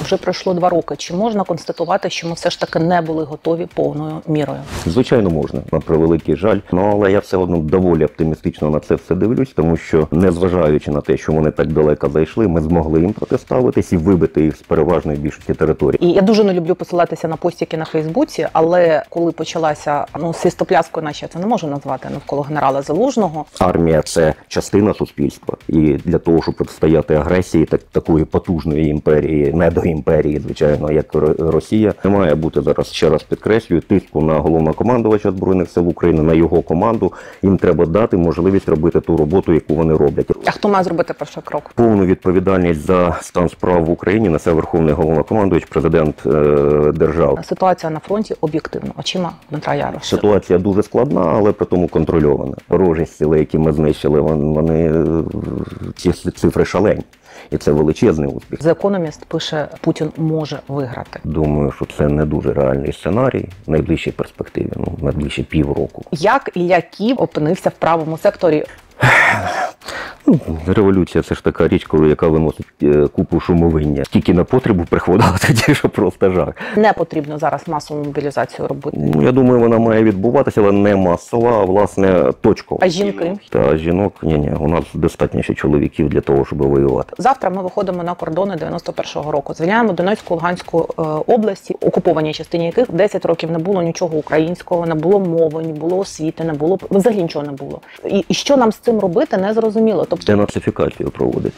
Вже пройшло 2 роки. Чи можна констатувати, що ми все ж таки не були готові повною мірою? Звичайно, можна, на превеликий жаль. Але я все одно доволі оптимістично на це все дивлюсь, тому що, незважаючи на те, що вони так далеко зайшли, ми змогли їм протиставитись і вибити їх з переважної більшості території. І я дуже не люблю посилатися на постіки на Фейсбуці, але коли почалася свистопляска, наче це не можу назвати, навколо генерала Залужного. Армія – це частина суспільства. І для того, щоб протистояти агресії такої потужної імперії, недоімперії, звичайно, як Росія, не має бути зараз, ще раз підкреслюю, тиску на головнокомандувача Збройних сил України, на його команду. Їм треба дати можливість робити ту роботу, яку вони роблять. А хто має зробити перший крок? Повну відповідальність за стан справ в Україні несе Верховний головнокомандувач, президент держави. Ситуація на фронті об'єктивно, очима Дмитра Яроша. Ситуація дуже складна, але при тому контрольована. Ворожі сили, які ми знищили, вони ці цифри шалені. І це величезний успіх. The Economist пише, Путін може виграти. Думаю, що це не дуже реальний сценарій в найближчій перспективі, в найближчі півроку. Як Ілля Ків опинився в правому секторі? Революція – це ж така річ, яка виносить купу шумовиння. Тільки на потребу приходила тоді, що просто жах. Не потрібно зараз масову мобілізацію робити. Я думаю, вона має відбуватися, але не масова, а власне точкова. А жінки? Та жінок, ні, у нас достатньо ще чоловіків для того, щоб воювати. Завтра ми виходимо на кордони 91-го року. Звільняємо Донецьку, Луганську області, окупованій частині яких 10 років не було нічого українського, не було мови, не було освіти, не було, взагалі нічого не було. І що нам з цим робити, не зрозуміло. Тобто денацифікацію проводить.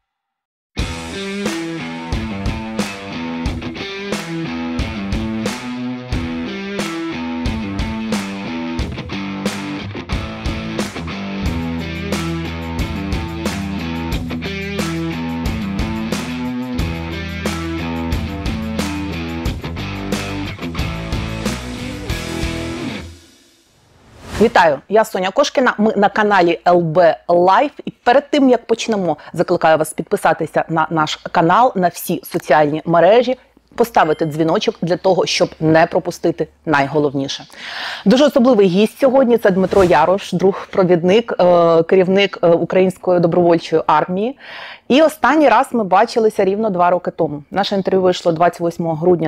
Вітаю, я Соня Кошкіна, ми на каналі ЛБ Лайф. І перед тим, як почнемо, закликаю вас підписатися на наш канал, на всі соціальні мережі, поставити дзвіночок для того, щоб не пропустити найголовніше. Дуже особливий гість сьогодні – це Дмитро Ярош, друг-провідник, керівник Української добровольчої армії. І останній раз ми бачилися рівно 2 роки тому. Наше інтерв'ю вийшло 28 грудня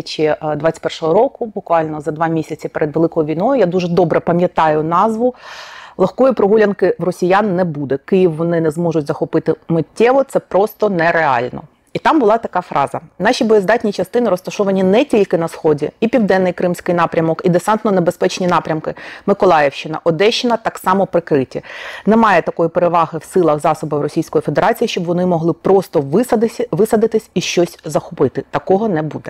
2021 року, буквально за 2 місяці перед Великою війною. Я дуже добре пам'ятаю назву. Легкої прогулянки в росіян не буде. Київ вони не зможуть захопити миттєво, це просто нереально. І там була така фраза: наші боєздатні частини розташовані не тільки на Сході, і Південний Кримський напрямок, і десантно-небезпечні напрямки. Миколаївщина, Одещина так само прикриті. Немає такої переваги в силах засобів Російської Федерації, щоб вони могли просто висадитись і щось захопити. Такого не буде.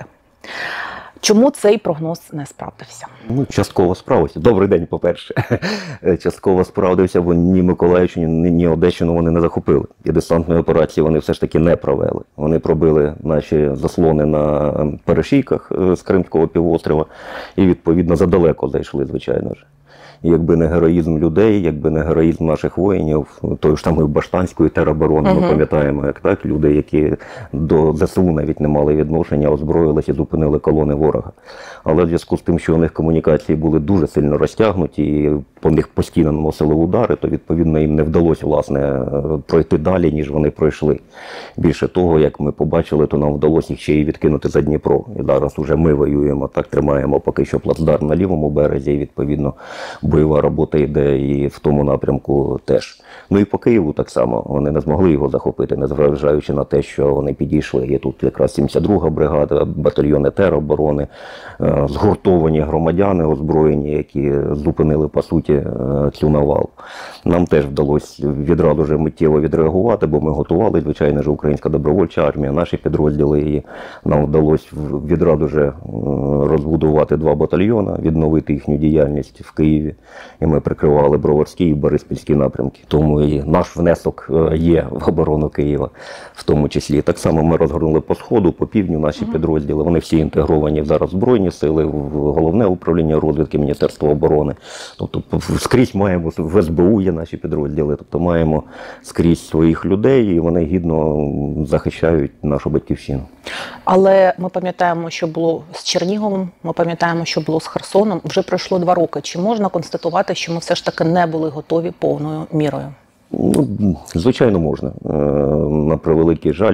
Чому цей прогноз не справдився? Частково справився. Добрий день, по-перше. Частково справдився, бо ні Миколаївщину, ні Одещину вони не захопили. І десантної операції вони все ж таки не провели. Вони пробили наші заслони на перешийках з Кримського півострова і, відповідно, задалеко зайшли, звичайно ж. І якби не героїзм людей, якби не героїзм наших воїнів, тої ж самої Баштанської тероборони, ми пам'ятаємо, як так, люди, які до ЗСУ навіть не мали відношення, озброїлися і зупинили колони ворога. Але в зв'язку з тим, що у них комунікації були дуже сильно розтягнуті, і по них постійно наносили удари, то, відповідно, їм не вдалося, власне, пройти далі, ніж вони пройшли. Більше того, як ми побачили, то нам вдалося їх ще й відкинути за Дніпро. І зараз уже ми воюємо, так, тримаємо поки що плацдарм на лівому березі, і, відповідно, бойова робота йде і в тому напрямку теж. Ну і по Києву так само. Вони не змогли його захопити, незважаючи на те, що вони підійшли. Є тут якраз 72-га бригада, батальйони тероборони, згуртовані громадяни озброєні, які зупинили, по суті, цю навалу. Нам теж вдалося відразу вже миттєво відреагувати, бо ми готували, звичайно ж, Українська добровольча армія, наші підрозділи, і нам вдалося відразу вже розбудувати 2 батальйони, відновити їхню діяльність в Києві. І ми прикривали Броварський і Бориспільський напрямки. Тому і наш внесок є в оборону Києва в тому числі. Так само ми розгорнули по Сходу, по півдню наші підрозділи. Вони всі інтегровані зараз в Збройні сили, в Головне управління розвідки Міністерства оборони. Тобто скрізь маємо, в СБУ є наші підрозділи, тобто маємо скрізь своїх людей, і вони гідно захищають нашу батьківщину. Але ми пам'ятаємо, що було з Черніговом, ми пам'ятаємо, що було з Херсоном. Вже пройшло 2 роки. Чи можна констатувати, що ми все ж таки не були готові повною мірою? Ну, звичайно, можна. На превеликий жаль.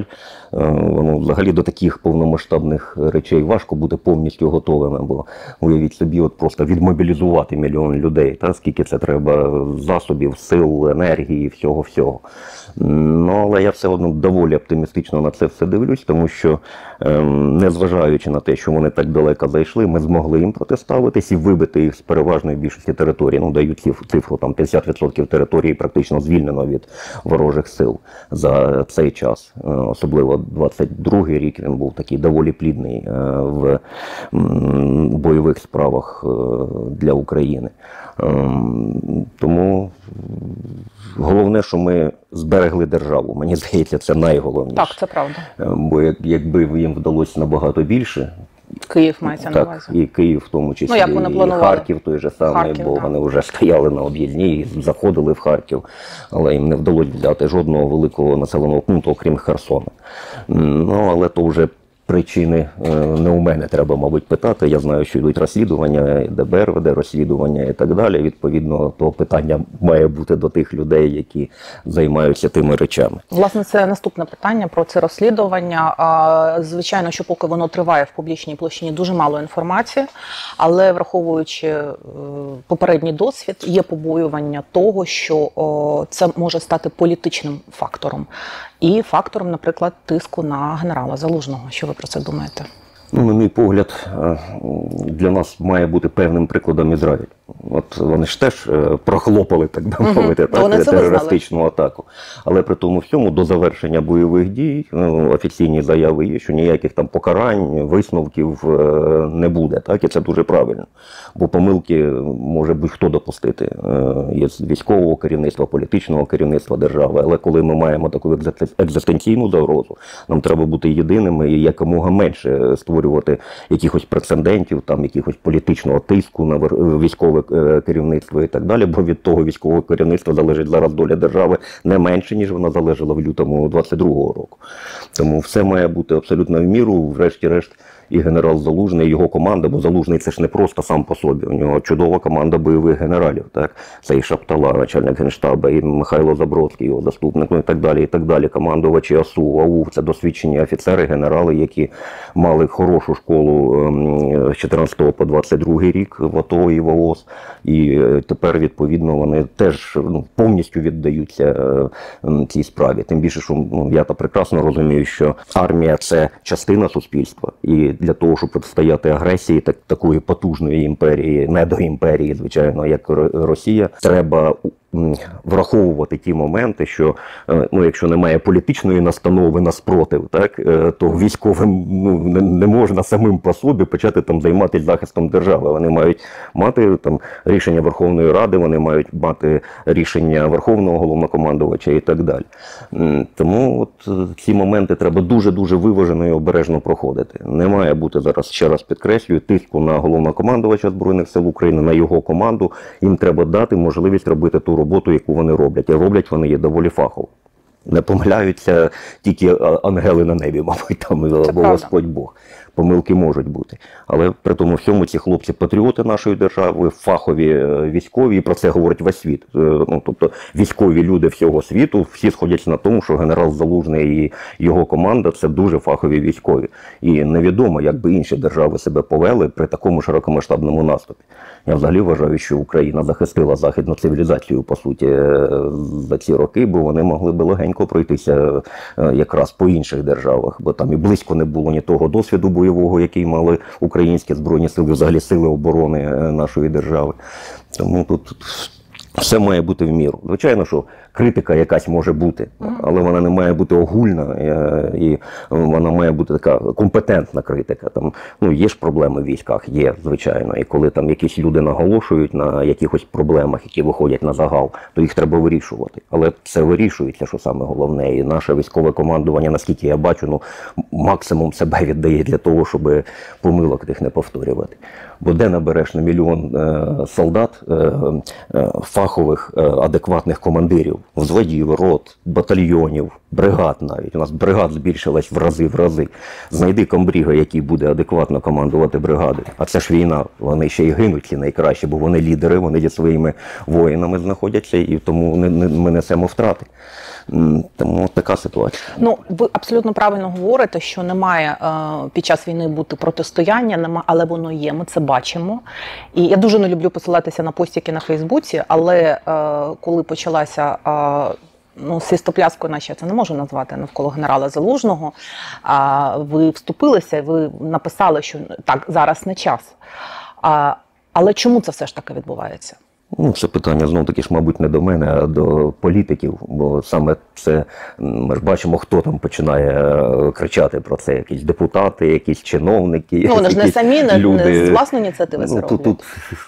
Воно взагалі до таких повномасштабних речей важко бути повністю готовими, бо уявіть собі, от просто відмобілізувати мільйон людей, та скільки це треба засобів, сил, енергії, всього-всього. Ну, але я все одно доволі оптимістично на це все дивлюсь, тому що, незважаючи на те, що вони так далеко зайшли, ми змогли їм протиставитись і вибити їх з переважної більшості територій. Ну, дають цифру, там 50% території практично звільнено від ворожих сил за цей час. Особливо 22-й рік він був такий доволі плідний в бойових справах для України. Тому головне, що ми зберегли державу. Мені здається, це найголовніше. Так, це правда. Бо якби їм вдалося набагато більше, Київ мається на увазі. Так, і Київ в тому числі, як вони і планували. Харків той же самий, Харків, бо так. вони вже стояли на об'їзній і заходили в Харків, але їм не вдалося взяти жодного великого населеного пункту, окрім Херсона. Ну, але то вже причини не у мене треба, мабуть, питати. Я знаю, що йдуть розслідування, ДБР веде розслідування і так далі. Відповідно, то питання має бути до тих людей, які займаються тими речами. Власне, це наступне питання про це розслідування. Звичайно, що поки воно триває в публічній площині, дуже мало інформації, але враховуючи попередній досвід, є побоювання того, що це може стати політичним фактором. І фактором, наприклад, тиску на генерала Залужного. Що ви про це думаєте? Ну, на мій погляд, для нас має бути певним прикладом Ізраїль. От вони ж теж прохлопали, так би мовити, терористичну атаку. Але при тому всьому до завершення бойових дій офіційні заяви є, що ніяких там покарань, висновків не буде. Так? І це дуже правильно. Бо помилки може будь-хто допустити. Є з військового керівництва, політичного керівництва держави. Але коли ми маємо таку екзистенційну загрозу, нам треба бути єдиними і якомога менше створювати якихось прецедентів, там якихось політичного тиску на військове керівництво і так далі, бо від того військового керівництва залежить зараз доля держави не менше, ніж вона залежала в лютому 22-го року. Тому все має бути абсолютно в міру, врешті-решт, і генерал Залужний, і його команда, бо Залужний це ж не просто сам по собі, у нього чудова команда бойових генералів, так? Це і Шаптала, начальник Генштабу, і Михайло Забродський, його заступник, ну і так далі, командувачі АСУ, АУ, це досвідчені офіцери, генерали, які мали хорошу школу з 14 по 22 рік в АТО і в ООС, і тепер, відповідно, вони теж повністю віддаються цій справі. Тим більше, що я то прекрасно розумію, що армія – це частина суспільства, і для того, щоб протистояти агресії такої потужної імперії, недоімперії, звичайно, як Росія, треба враховувати ті моменти, що якщо немає політичної настанови на спротив, так, то військовим не можна самим по собі почати там займатися захистом держави. Вони мають мати там рішення Верховної Ради, вони мають мати рішення Верховного Головнокомандувача і так далі. Тому от ці моменти треба дуже-дуже виважено і обережно проходити. Не має бути зараз, ще раз підкреслюю, тиску на Головнокомандувача Збройних сил України, на його команду. Їм треба дати можливість робити ту роботу, яку вони роблять. І роблять вони її доволі фахово. Не помиляються тільки ангели на небі, мабуть, там, або Господь Бог. Помилки можуть бути. Але при тому всьому ці хлопці патріоти нашої держави, фахові військові, і про це говорить весь світ. Тобто військові люди всього світу, всі сходяться на тому, що генерал Залужний і його команда – це дуже фахові військові. І невідомо, як би інші держави себе повели при такому широкомасштабному наступі. Я взагалі вважаю, що Україна захистила західну цивілізацію, по суті, за ці роки, бо вони могли би легенько пройтися якраз по інших державах, бо там і близько не було ні того досвіду бойового, який мали українські збройні сили, взагалі сили оборони нашої держави. Тому тут все має бути в міру. Звичайно, що критика якась може бути, але вона не має бути огульна, і вона має бути така компетентна критика. Там, є ж проблеми в військах, є, звичайно, і коли там якісь люди наголошують на якихось проблемах, які виходять на загал, то їх треба вирішувати. Але це вирішується, що саме головне, і наше військове командування, наскільки я бачу, максимум себе віддає для того, щоб помилок тих не повторювати. Бо де набереш на мільйон солдат фахових, адекватних командирів, взводів, рот, батальйонів, бригад навіть. У нас бригад збільшилась в рази. Знайди комбріга, який буде адекватно командувати бригадою. А це ж війна. Вони ще й гинуть ці найкращі, бо вони лідери, вони зі своїми воїнами знаходяться, і тому ми несемо втрати. Тому така ситуація. Ну, ви абсолютно правильно говорите, що немає під час війни бути протистояння, але воно є, ми це бачимо. І я дуже не люблю посилатися на постіки на Фейсбуці, але коли почалася свістопляскою, наче я це не можу назвати, навколо генерала Залужного, ви вступилися, ви написали, що так, зараз не час. Але чому це все ж таки відбувається? Ну, це питання, знов-таки ж, мабуть, не до мене, а до політиків, бо саме це, ми ж бачимо, хто там починає кричати про це, якісь депутати, якісь чиновники, вони ж не самі, люди. Не з власної ініціативи це роблять. Тут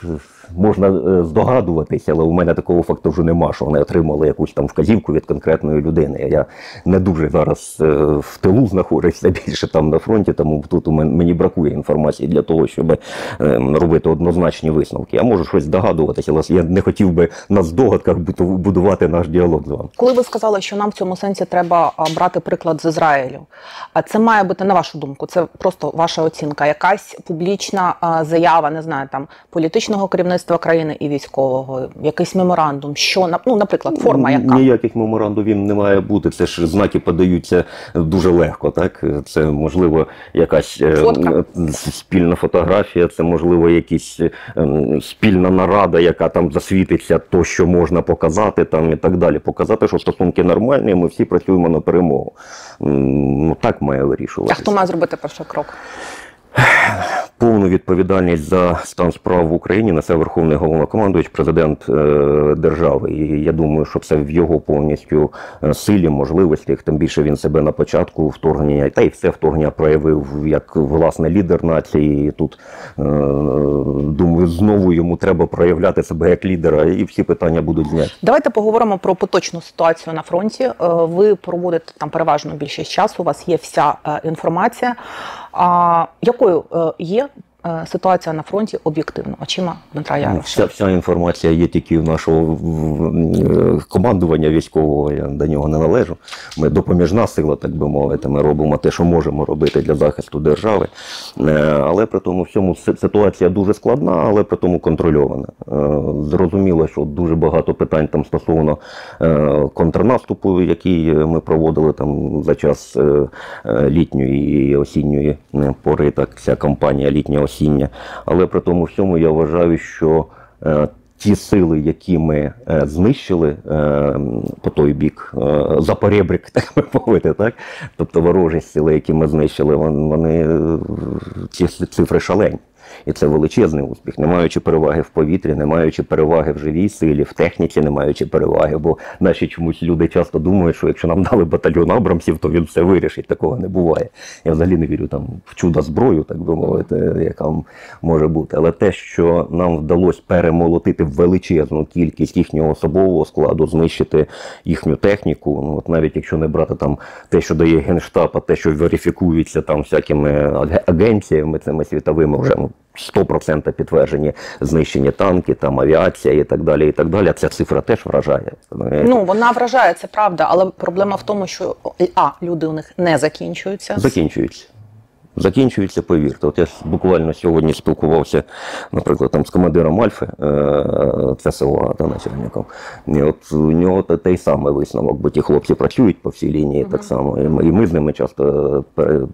можна здогадуватися, але у мене такого факту вже нема, що вони отримали якусь там вказівку від конкретної людини. Я не дуже зараз в тилу знаходжуся, більше там на фронті, тому тут мені бракує інформації для того, щоб робити однозначні висновки. Я можу щось здогадуватися, але я не хотів би на здогадках будувати наш діалог з вами. Коли ви сказали, що нам в цьому сенсі треба брати приклад з Ізраїлю, а це має бути, на вашу думку, це просто ваша оцінка, якась публічна заява, не знаю, там, політичного керівництва країни і військового, якийсь меморандум, що, наприклад, форма яка? Ніяких меморандумів не має бути, це ж знаки подаються дуже легко, так? Це, можливо, якась спільна фотографія, це, можливо, якась спільна нарада, яка там засвітиться, то, що можна показати там і так далі. Показати, що стосунки нормальні, ми всі працюємо на перемогу. Ну, так має вирішувати. А хто має зробити перший крок? Повну відповідальність за стан справ в Україні несе Верховний Головнокомандувач, президент держави. І я думаю, що це в його повністю силі, можливостях. Тим більше він себе на початку вторгнення, та й все вторгнення проявив як, власне, лідер нації. І тут, думаю, знову йому треба проявляти себе як лідера, і всі питання будуть зняті. Давайте поговоримо про поточну ситуацію на фронті. Ви проводите там переважно більшість часу, у вас є вся інформація. Якою є ситуація на фронті об'єктивно, очима Дмитра Яроша? Вся інформація є тільки в нашого командування військового, я до нього не належу. Ми допоміжна сила, так би мовити, ми робимо те, що можемо робити для захисту держави. Але при тому всьому ситуація дуже складна, але при тому контрольована. Зрозуміло, що дуже багато питань там стосовно контрнаступу, який ми проводили там за час літньої і осінньої пори, так, ця кампанія літня-осіння. Але при тому всьому я вважаю, що ті сили, які ми знищили по той бік, за поребрик, так би мовити, так? Тобто ворожі сили, які ми знищили, вони ці цифри шалені. І це величезний успіх, не маючи переваги в повітрі, не маючи переваги в живій силі, в техніці не маючи переваги, бо наші чомусь люди часто думають, що якщо нам дали батальйон Абрамсів, то він все вирішить, такого не буває. Я взагалі не вірю там в чудо-зброю, так би мовити, яка може бути. Але те, що нам вдалося перемолотити величезну кількість їхнього особового складу, знищити їхню техніку, ну, от навіть якщо не брати там те, що дає Генштаб, а те, що верифікується там всякими агенціями цими світовими, вже 100% підтверджені знищені танки, там авіація і так далі, і так далі. Ця цифра теж вражає. Ну, вона вражає, це правда, але проблема в тому, що люди у них не закінчуються. Закінчується, повірте. От я буквально сьогодні спілкувався, наприклад, там з командиром Альфи, це село, начальником. І от у нього той самий висновок, бо ті хлопці працюють по всій лінії так само. І ми з ними часто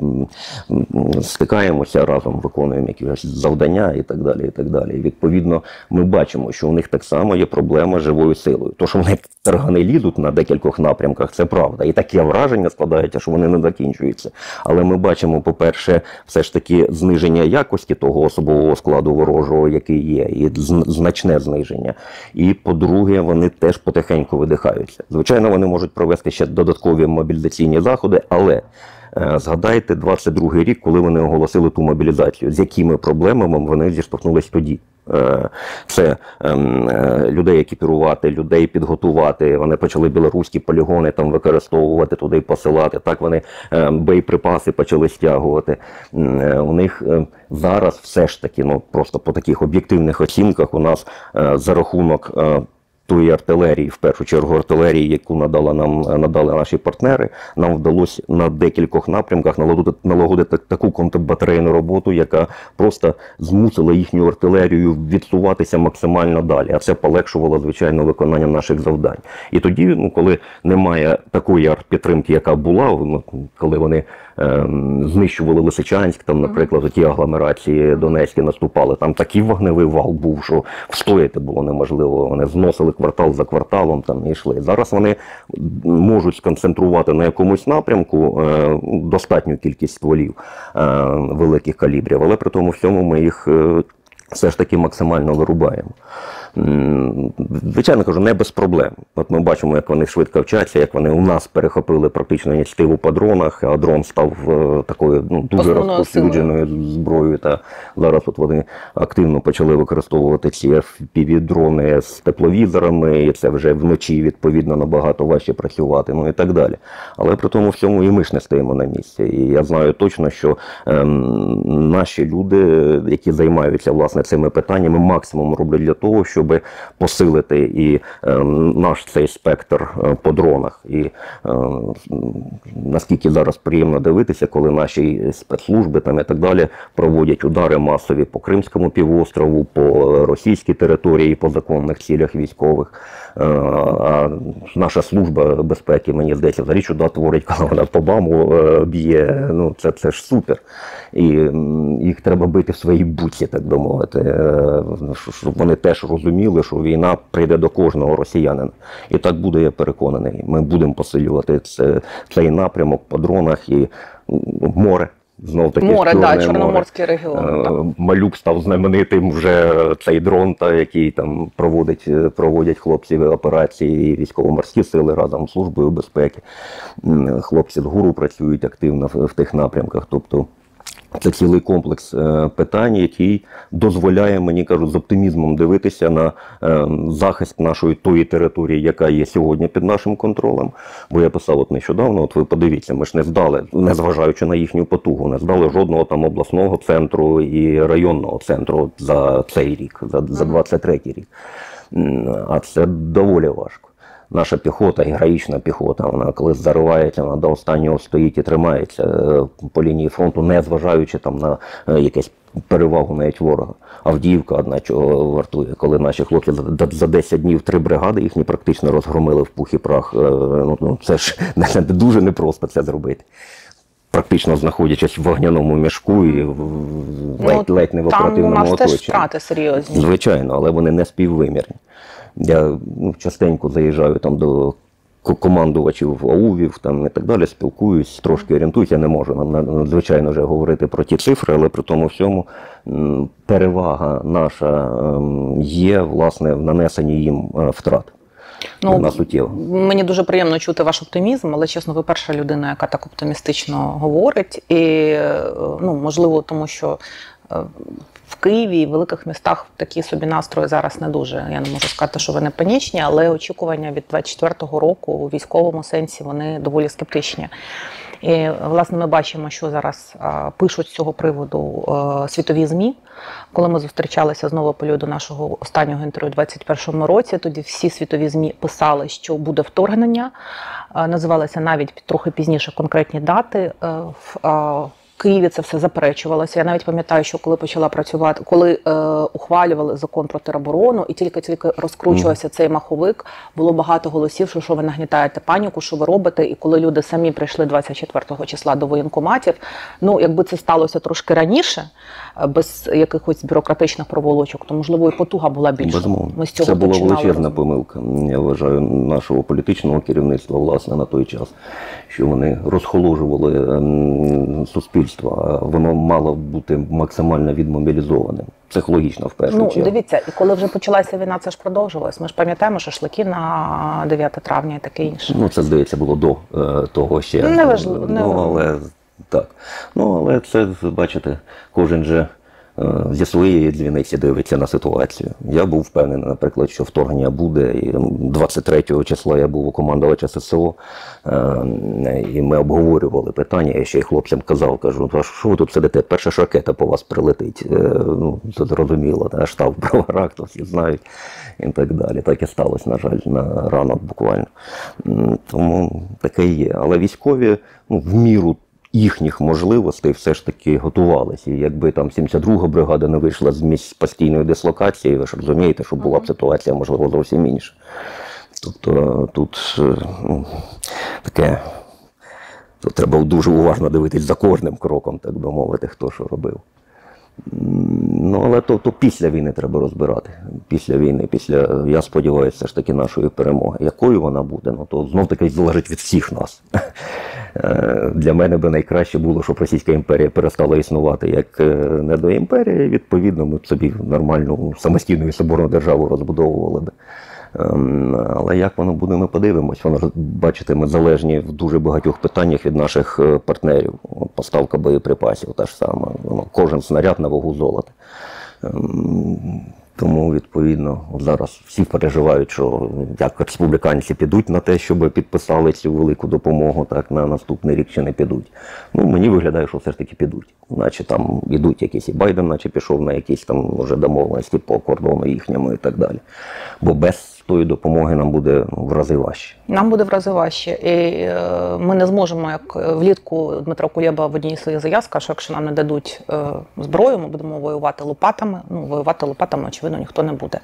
стикаємося разом, виконуємо якісь завдання і так далі, і так далі. І відповідно, ми бачимо, що у них так само є проблема з живою силою. То, що вони таргани лізуть на декількох напрямках, це правда. І таке враження складається, що вони не закінчуються. Але ми бачимо, по-перше, все ж таки зниження якості того особового складу ворожого, який є, і значне зниження. І, по-друге, вони теж потихеньку видихаються. Звичайно, вони можуть провести ще додаткові мобілізаційні заходи, але згадайте 22-й рік, коли вони оголосили ту мобілізацію. З якими проблемами вони зіштовхнулись тоді? Це людей екіпірувати, людей підготувати. Вони почали білоруські полігони там використовувати, туди посилати. Так вони боєприпаси почали стягувати. У них зараз все ж таки, ну просто по таких об'єктивних оцінках, у нас за рахунок тої артилерії, в першу чергу артилерії, яку надали наші партнери, нам вдалося на декількох напрямках налагодити таку контрбатарейну роботу, яка просто змусила їхню артилерію відсуватися максимально далі. А це полегшувало, звичайно, виконання наших завдань. І тоді, коли немає такої артпідтримки, яка була, коли вони знищували Лисичанськ, там, наприклад, ті агломерації Донецькі наступали, там такий вогневий вал був, що встояти було неможливо. Вони зносили квартал за кварталом там і йшли. Зараз вони можуть сконцентрувати на якомусь напрямку достатню кількість стволів великих калібрів, але при тому всьому ми їх все ж таки максимально вирубаємо. Звичайно, кажу, не без проблем. От ми бачимо, як вони швидко вчаться, як вони у нас перехопили практично ініціативу по дронах, а дрон став такою дуже розповсюдженою зброєю. Та зараз от вони активно почали використовувати ці FPV-дрони з тепловізорами, і це вже вночі, відповідно, набагато важче працювати, і так далі. Але при тому всьому і ми ж не стоїмо на місці. І я знаю точно, що наші люди, які займаються, власне, цими питаннями, максимум роблять для того, щоб посилити і наш цей спектр по дронах. І наскільки зараз приємно дивитися, коли наші спецслужби там і так далі проводять удари масові по Кримському півострову, по російській території, по законних цілях військових. А наша служба безпеки, мені здається, взагалі чуда творить, коли вона по БАМу б'є. Це ж супер. І їх треба бити в своїй буці, так би мовити, щоб вони теж розуміли, що війна прийде до кожного росіянина. І так буде, я переконаний. Ми будемо посилювати цей напрямок по дронах і море. Знов таки море, да, Чорноморський регіон. Так. Малюк став знаменитим вже цей дрон, який там проводять хлопці операції і військово-морські сили разом з Службою безпеки. Хлопці з ГУРу працюють активно в тих напрямках. Тобто це цілий комплекс питань, який дозволяє, мені кажуть, з оптимізмом дивитися на захист нашої тої території, яка є сьогодні під нашим контролем. Бо я писав нещодавно, от ви подивіться, ми ж не здали, незважаючи на їхню потугу, не здали жодного там обласного центру і районного центру за цей рік, за 23-й рік. А це доволі важко. Наша піхота, героїчна піхота, вона коли заривається, вона до останнього стоїть і тримається по лінії фронту, не зважаючи там на якусь перевагу навіть ворога. Авдіївка одна чого вартує, коли наші хлопці за 10 днів 3 бригади їхні практично розгромили в пух і прах. Це ж дуже непросто це зробити. Практично знаходячись в вогняному мішку і ледь не в оперативному оточенні. Там у нас теж втрати серйозні. Звичайно, але вони не співвимірні. Я частенько заїжджаю там до командувачів АУВів там, і так далі, спілкуюсь, трошки орієнтуюсь. Я не можу, звичайно, вже говорити про ті цифри, але при тому всьому перевага наша є, власне, в нанесенні їм втрат. Мені дуже приємно чути ваш оптимізм, але, чесно, ви перша людина, яка так оптимістично говорить. І, можливо, тому що в Києві і в великих містах такі собі настрої зараз не дуже. Я не можу сказати, що вони панічні, але очікування від 24-го року у військовому сенсі вони доволі скептичні. І, власне, ми бачимо, що зараз пишуть з цього приводу світові ЗМІ. Коли ми зустрічалися знову по до нашого останнього інтерв'ю у 2021 році, тоді всі світові ЗМІ писали, що буде вторгнення. Називалися навіть трохи пізніше конкретні дати. В Києві це все заперечувалося. Я навіть пам'ятаю, що коли почала працювати, коли ухвалювали закон про тероборону, і тільки розкручувався цей маховик, було багато голосів, що ви нагнітаєте паніку, що ви робите. І коли люди самі прийшли 24 числа до воєнкоматів, якби це сталося трошки раніше, без якихось бюрократичних проволочок, то, можливо, і потуга була більша. Безумовно. Це була величезна помилка, я вважаю, нашого політичного керівництва, власне, на той час, що вони розхоложували суспільство, воно мало бути максимально відмобілізованим. Психологічно, в першу чергу. Дивіться, і коли вже почалася війна, це ж продовжувалось. Ми ж пам'ятаємо шашлики на 9 травня і таке інше. Це, здається, було до того ще. Неважливо. Але це, бачите, кожен же зі своєї дзвіниці дивиться на ситуацію. Я був впевнений, наприклад, що вторгнення буде. І 23 числа я був у командувача ССО, і ми обговорювали питання. Я ще й хлопцям кажу, а що ви тут сидите? Перша ж ракета по вас прилетить. Ну, це зрозуміло, штаб в броварах, то всі знають і так далі. Так і сталося, на жаль, на ранок буквально. Тому таке є. Але військові, ну, в міру їхніх можливостей все ж таки готувалися. І якби там 72-га бригада не вийшла з місць постійної дислокації, ви ж розумієте, що була б ситуація, можливо, зовсім інша. Тобто тут таке, то треба дуже уважно дивитись за кожним кроком, так би мовити, хто що робив. Ну, але то після війни треба розбирати. Після війни, я сподіваюся, все ж таки нашої перемоги. Якою вона буде, ну, то знов-таки залежить від всіх нас. Для мене би найкраще було, щоб Російська імперія перестала існувати як недоімперія, відповідно, ми б собі нормальну самостійну і соборну державу розбудовували б. Але як воно буде, ми подивимось. Воно, бачите, ми залежні в дуже багатьох питаннях від наших партнерів. Поставка боєприпасів та ж сама. Кожен снаряд на вагу золота. Тому, відповідно, зараз всі переживають, що як республіканці підуть на те, щоб підписали цю велику допомогу, так на наступний рік чи не підуть. Ну, мені виглядає, що все ж таки підуть. Наче там ідуть якісь, і Байден наче пішов на якісь там вже домовленості по кордону їхньому і так далі. Бо без тої допомоги нам буде в рази важче. Нам буде в рази важче. І ми не зможемо, як влітку Дмитро Кулеба в одній з своїх заяв сказав, що якщо нам не дадуть зброю, ми будемо воювати лопатами. Ну, воювати лопатами, очевидно, ніхто не буде.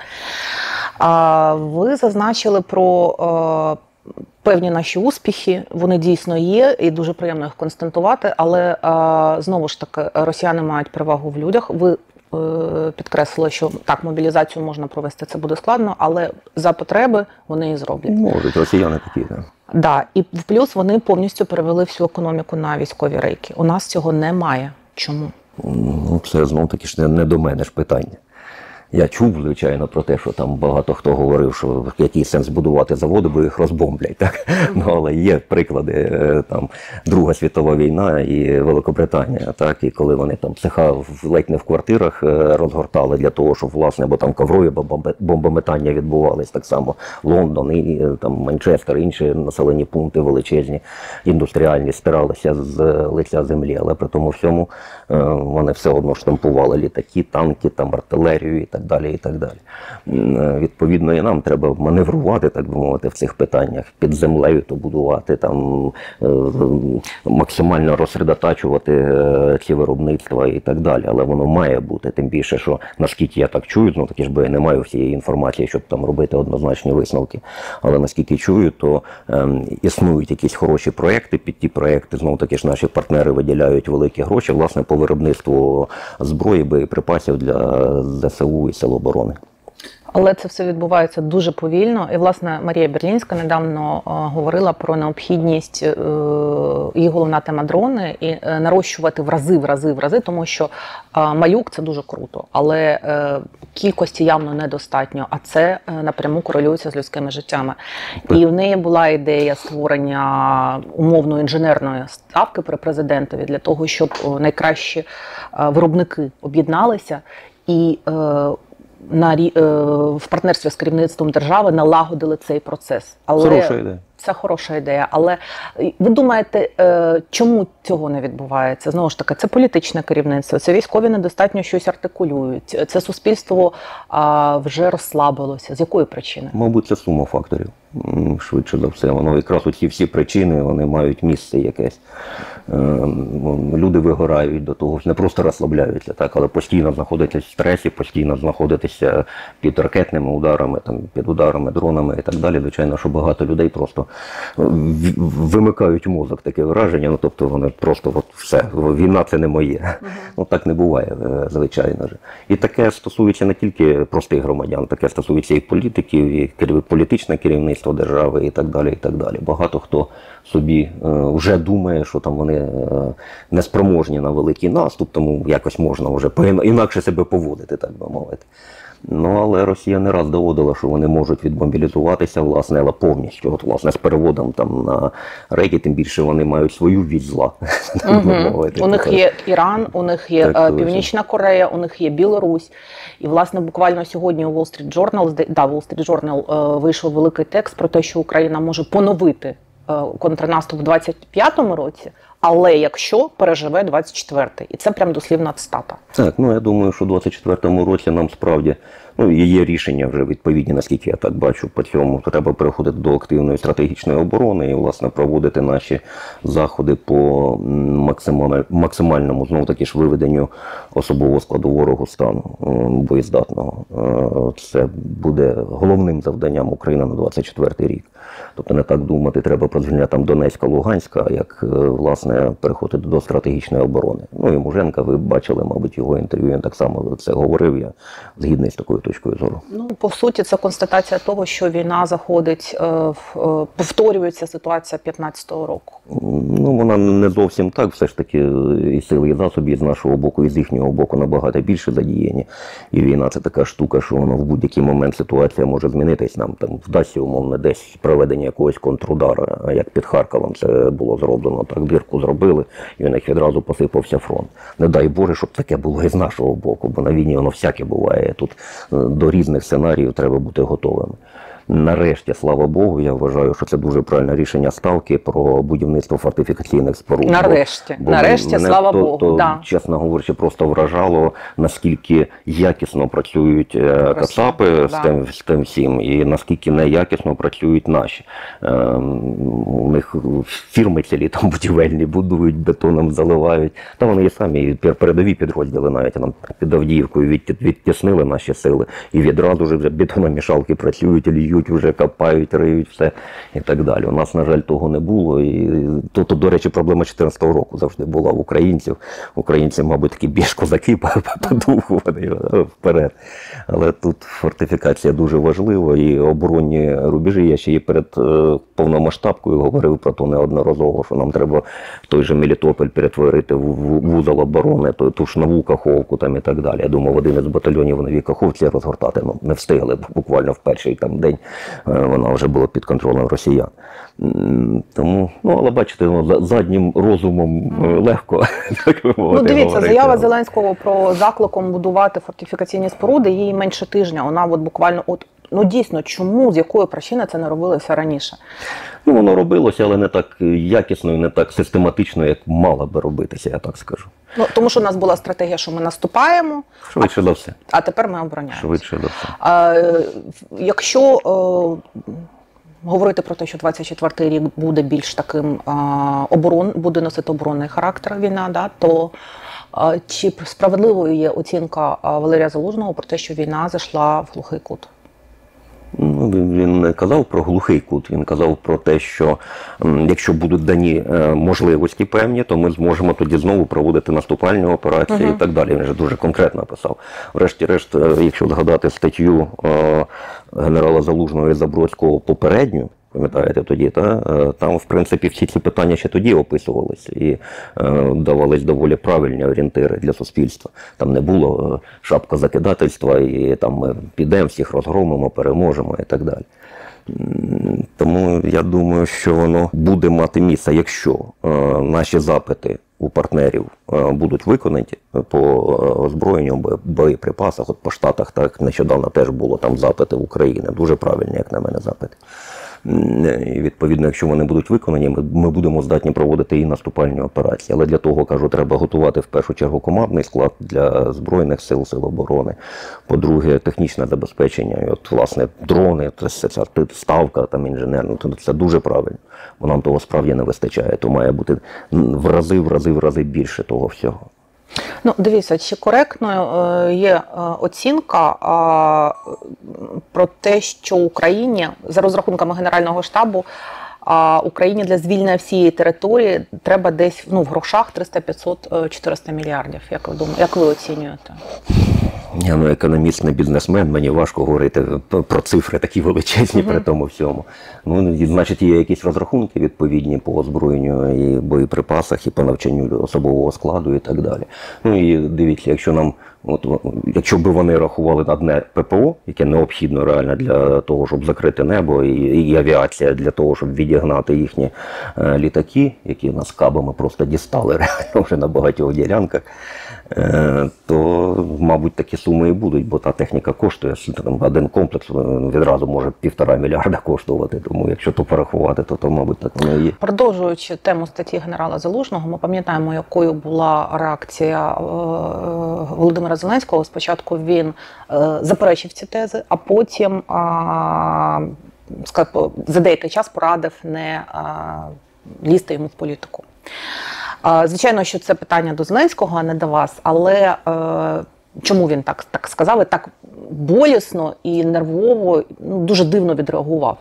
Ви зазначили про певні наші успіхи, вони дійсно є, і дуже приємно їх констатувати, але знову ж таки росіяни мають перевагу в людях. Ви підкреслили, що так, мобілізацію можна провести, це буде складно, але за потреби вони і зроблять. Можуть, росіяни такі, так. Да, і в плюс вони повністю перевели всю економіку на військові рейки. У нас цього немає. Чому? Ну, це знов-таки ж не до мене ж питання. Я чув, звичайно, про те, що там багато хто говорив, що який сенс будувати заводи, бо їх розбомблять. Так? Ну, але є приклади, там, Друга світова війна і Великобританія, так? І коли вони там цеха ледь не в квартирах розгортали для того, щоб, власне, бо там коврові бомбометання відбувались, так само Лондон і там Манчестер, інші населені пункти величезні, індустріальні, стиралися з лиця землі, але при тому всьому вони все одно штампували літаки, танки, там, артилерію і так далі, і так далі. Відповідно, і нам треба маневрувати, так би мовити, в цих питаннях, під землею то будувати, там, максимально розсередотачувати ці виробництва і так далі. Але воно має бути, тим більше, що, наскільки я так чую, ну таки ж бо я не маю всієї інформації, щоб там робити однозначні висновки, але наскільки чую, то існують якісь хороші проекти, під ті проекти, знову таки ж наші партнери виділяють великі гроші, власне, по виробництву зброї, боєприпасів для ЗСУ і Сил оборони. Але це все відбувається дуже повільно. І, власне, Марія Берлінська недавно говорила про необхідність, її головна тема дрони, і нарощувати в рази, тому що малюк – це дуже круто, але кількості явно недостатньо, а це напряму корелюється з людськими життями. І в неї була ідея створення умовно інженерної ставки при президентові для того, щоб найкращі виробники об'єдналися і в партнерстві з керівництвом держави налагодили цей процес. Хороша ідея. Це хороша ідея. Але ви думаєте, чому цього не відбувається? Знову ж таки, це політичне керівництво, це військові недостатньо щось артикулюють, це суспільство вже розслабилося. З якої причини? Мабуть, це сума факторів. Швидше за все. Воно якраз оці всі причини, вони мають місце якесь. Люди вигорають до того, не просто розслабляються, так, але постійно знаходитися в стресі, постійно знаходитися під ракетними ударами, там, під ударами, дронами і так далі. Звичайно, що багато людей просто вимикають мозок, таке враження, ну, тобто вони просто от все, війна це не моє. Ну так не буває, звичайно ж. І таке стосується не тільки простих громадян, таке стосується і політиків, і політичне керівництво держави і так далі, і так далі. Багато хто собі вже думає, що там вони не спроможні на великий наступ, тому якось можна вже інакше себе поводити, так би мовити. Ну, але Росія не раз доводила, що вони можуть відмобілізуватися, власне, але повністю. От, власне, з переводом там на реки, тим більше вони мають свою вісь зла. У них є Іран, у них є Північна Корея, у них є Білорусь. І, власне, буквально сьогодні у Wall Street Journal вийшов великий текст про те, що Україна може поновити контрнаступ в 25-му році, але якщо переживе 24-й. І це прям дослівна цитата. Так, ну я думаю, що в 24-му році нам справді, ну, є рішення вже відповідні, наскільки я так бачу, по цьому треба переходити до активної стратегічної оборони і, власне, проводити наші заходи по максимальному, знову таки ж, виведенню особового складу ворогу стану боєздатного. Це буде головним завданням України на 24-й рік. Тобто не так думати, треба про звільнення там Донецька, Луганська, як, власне, переходити до стратегічної оборони. Ну і Муженка, ви бачили, мабуть, його інтерв'ю, він так само це говорив, я згідний з такою точкою зору. Ну, по суті, це констатація того, що війна заходить, повторюється ситуація 15-го року. Ну, вона не зовсім так, все ж таки і сили, і засоби з нашого боку, і з їхнього боку набагато більше задіяні. І війна – це така штука, що воно в будь-який момент ситуація може змінитись. Нам там вдасться, умовно, десь проведення якогось контрудара, як під Харковом це було зроблено, так дирку зробили, і у них відразу посипався фронт. Не дай Боже, щоб таке було і з нашого боку, бо на війні воно всяке буває. Тут до різних сценаріїв треба бути готовими. Нарешті, слава Богу, я вважаю, що це дуже правильне рішення Ставки про будівництво фортифікаційних споруд. Нарешті, слава Богу. Да. Чесно говорячи, просто вражало, наскільки якісно працюють кацапи з тим всім, і наскільки неякісно працюють наші. У них фірми цілі там будівельні будують, бетоном заливають. Та вони і самі передові підрозділи навіть там під Авдіївкою відтіснили наші сили. І відразу вже бетономішалки працюють, ліють, вже копають, риють, все і так далі. У нас, на жаль, того не було. І тут, до речі, проблема 14-го року завжди була в українців. Українці, мабуть, такі більш козаки по духу, вони вперед. Але тут фортифікація дуже важлива, і оборонні рубежі. Я ще і перед повномасштабкою говорив про то неодноразово, що нам треба той же Мелітополь перетворити в вузол оборони, ту ж нову Каховку там і так далі. Я думав, один із батальйонів в Новій Каховці розгортати, ну, не встигли, буквально в перший там день вона вже була під контролем росіян. Тому, ну, але бачите, заднім розумом легко, так би мовити, ну, дивіться, говорити. заява Зеленського про закликом будувати фортифікаційні споруди, їй менше тижня, вона от буквально, ну дійсно, чому, з якої причини це не робилося раніше? Ну, воно робилося, але не так якісно і не так систематично, як мало би робитися, я так скажу. Ну, тому що у нас була стратегія, що ми наступаємо, швидше за все. А тепер ми обороняємося. Швидше за все. Якщо говорити про те, що 24-й рік буде більш таким, буде носити оборонний характер війна, да, то чи справедливою є оцінка Валерія Залужного про те, що війна зайшла в глухий кут? Ну, він не казав про глухий кут, він казав про те, що якщо будуть дані можливості певні, то ми зможемо тоді знову проводити наступальні операції і так далі. Він вже дуже конкретно писав. Врешті-решт, якщо згадати статтю генерала Залужного і Забродського попередню, пам'ятаєте тоді, там, в принципі, всі ці питання ще тоді описувалися і давались доволі правильні орієнтири для суспільства. Там не було шапка закидательства і там ми підемо, всіх розгромимо, переможемо і так далі. Тому я думаю, що воно буде мати місце, якщо наші запити у партнерів будуть виконані по озброєнню, боєприпасах. От по Штатах так нещодавно теж було там запити в Україні, дуже правильні, як на мене, запити. І, відповідно, якщо вони будуть виконані, ми будемо здатні проводити і наступальні операції. Але для того, кажу, треба готувати в першу чергу командний склад для Збройних сил, сил оборони. По-друге, технічне забезпечення. І от, власне, дрони, ця ставка там інженерна, це дуже правильно. Бо нам того справді не вистачає. То має бути в рази більше того всього. Ну, дивіться, чи коректною є оцінка про те, що Україні, за розрахунками Генерального штабу, Україні для звільнення всієї території треба десь, ну, в грошах 300, 500, 400 мільярдів, як ви думаєте, як ви оцінюєте? Я економіст, не бізнесмен, мені важко говорити про цифри такі величезні при тому всьому. Ну, значить, є якісь розрахунки відповідні по озброєнню і боєприпасах, і по навчанню особового складу і так далі. Ну і дивіться, якщо б вони рахували на одне ППО, яке необхідно реально для того, щоб закрити небо, і авіація для того, щоб відігнати їхні літаки, які нас кабами просто дістали реально вже на багатьох ділянках, то, мабуть, такі суми і будуть, бо та техніка коштує, там, один комплекс відразу може 1,5 мільярда коштувати, тому якщо то порахувати, то мабуть, так воно і є. Продовжуючи тему статті генерала Залужного, ми пам'ятаємо, якою була реакція Володимира Зеленського. Спочатку він заперечив ці тези, а потім за деякий час порадив не лізти йому в політику. Звичайно, що це питання до Зеленського, а не до вас, але чому він так сказав і так болісно і нервово, дуже дивно відреагував?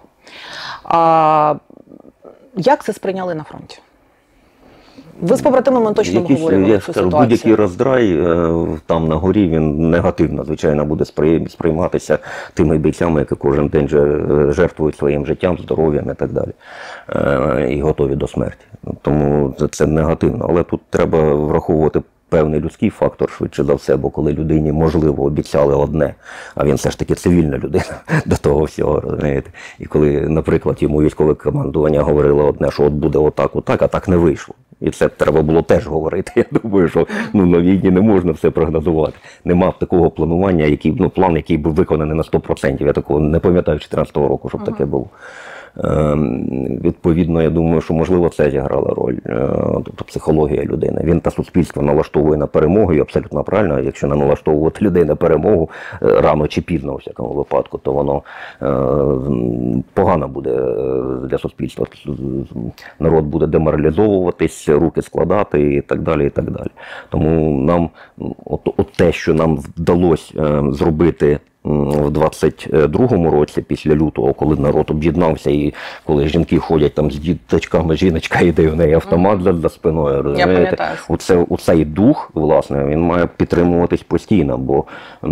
Як це сприйняли на фронті? Ви з побратимами точно обговорювали цю ситуацію. Будь-який роздрай там на горі, він негативно, звичайно, буде сприйматися тими бійцями, які кожен день жертвують своїм життям, здоров'ям і так далі. І готові до смерті. Тому це негативно. Але тут треба враховувати певний людський фактор, швидше за все, бо коли людині, можливо, обіцяли одне, а він все ж таки цивільна людина до того всього, розумієте. І коли, наприклад, йому військове командування говорило одне, що от буде отак, а так не вийшло. І це треба було теж говорити. Я думаю, що на війні не можна все прогнозувати. Нема такого планування, план, який був виконаний на 100%. Я такого не пам'ятаю 2014 року, щоб таке було. Відповідно, я думаю, що, можливо, це зіграло роль, тобто психологія людини. Він та суспільство налаштовує на перемогу, і абсолютно правильно, якщо не налаштовувати людей на перемогу, рано чи пізно, у всякому випадку, то воно погано буде для суспільства. Народ буде деморалізовуватись, руки складати і так далі, і так далі. Тому нам, от те, що нам вдалося зробити в 22-му році, після лютого, коли народ об'єднався і коли жінки ходять там з діточками, жіночка йде в неї автомат за спиною, розумієте? Оцей дух, власне, він має підтримуватись постійно, бо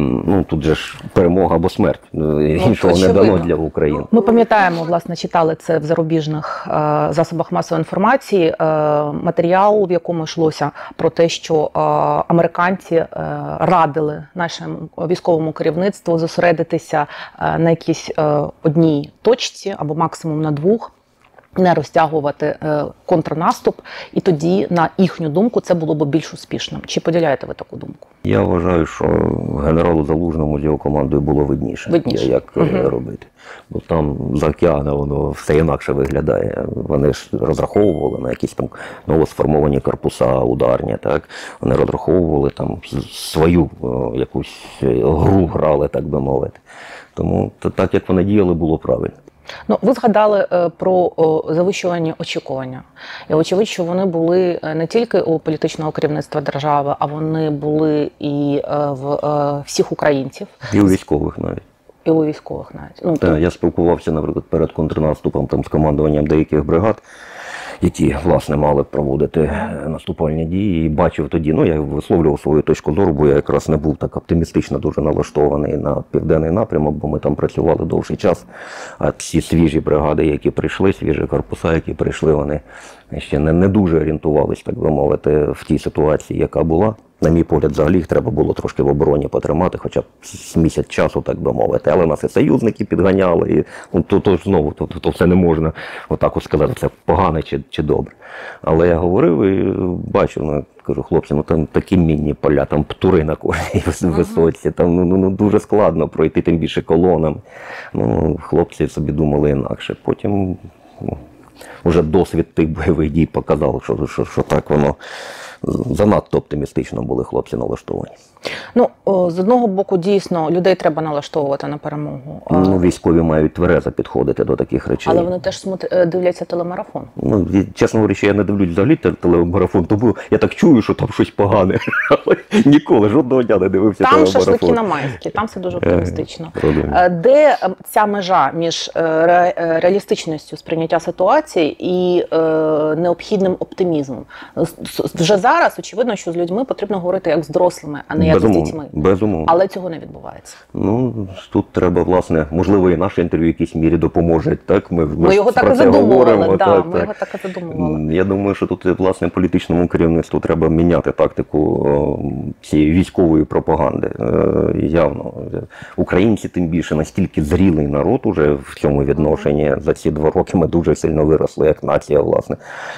тут же ж перемога або смерть. Іншого не дано для України. Ми пам'ятаємо, власне, читали це в зарубіжних засобах масової інформації, матеріал, в якому йшлося про те, що американці радили нашому військовому керівництву зосередитися на якійсь одній точці або максимум на двох, не розтягувати контрнаступ, і тоді, на їхню думку, це було б більш успішним. Чи поділяєте ви таку думку? Я вважаю, що генералу Залужному з його командою було видніше. Як робити. Бо там за океаном воно все інакше виглядає. Вони ж розраховували на якісь там новосформовані корпуса ударні, так? Вони розраховували там свою якусь гру грали, так би мовити. Тому так, як вони діяли, було правильно. Ви згадали про завищувані очікування. І очевидно, що вони були не тільки у політичного керівництва держави, а вони були і в всіх українців. І у військових навіть. І у військових навіть. Я спілкувався, наприклад, перед контрнаступом з командуванням деяких бригад, які, власне, мали проводити наступальні дії, і бачив тоді, я висловлював свою точку зору, бо я якраз не був так оптимістично дуже налаштований на південний напрямок, бо ми там працювали довший час, а всі свіжі бригади, які прийшли, свіжі корпуса, які прийшли, вони ще не дуже орієнтувалися, так би мовити, в тій ситуації, яка була. На мій погляд, взагалі їх треба було трошки в обороні потримати, хоча б з місяць часу, так би мовити. Але нас і союзники підганяли, і то знову, то все не можна отак от сказати, це погано чи добре. Але я говорив і бачив, кажу, хлопці, там такі мінні поля, там птури на кожній висоці, там дуже складно пройти, тим більше колонам. Хлопці собі думали інакше. Потім вже досвід тих бойових дій показав, що так воно занадто оптимістично були хлопці налаштовані. З одного боку, дійсно, людей треба налаштовувати на перемогу. Військові мають тверезо підходити до таких речей. Але вони теж дивляться телемарафон. Чесно говорячи, я не дивлюсь взагалі телемарафон, тому я так чую, що там щось погане. Але ніколи, жодного дня не дивився телемарафон. Там шашлики на Майській, там все дуже оптимістично. Де ця межа між реалістичністю сприйняття ситуації і необхідним оптимізмом? Вже зараз зараз, очевидно, що з людьми потрібно говорити як з дорослими, а не як з дітьми. Безумовно. Але цього не відбувається. Ну, тут треба, власне, можливо, і наше інтерв'ю в якійсь мірі допоможе. Так? Ми його так і задумували. Його так і задумували. Я думаю, що тут, власне, політичному керівництву треба міняти тактику цієї військової пропаганди. Явно. Українці, тим більше, настільки зрілий народ уже в цьому відношенні. За ці 2 роки ми дуже сильно виросли як нація, власне.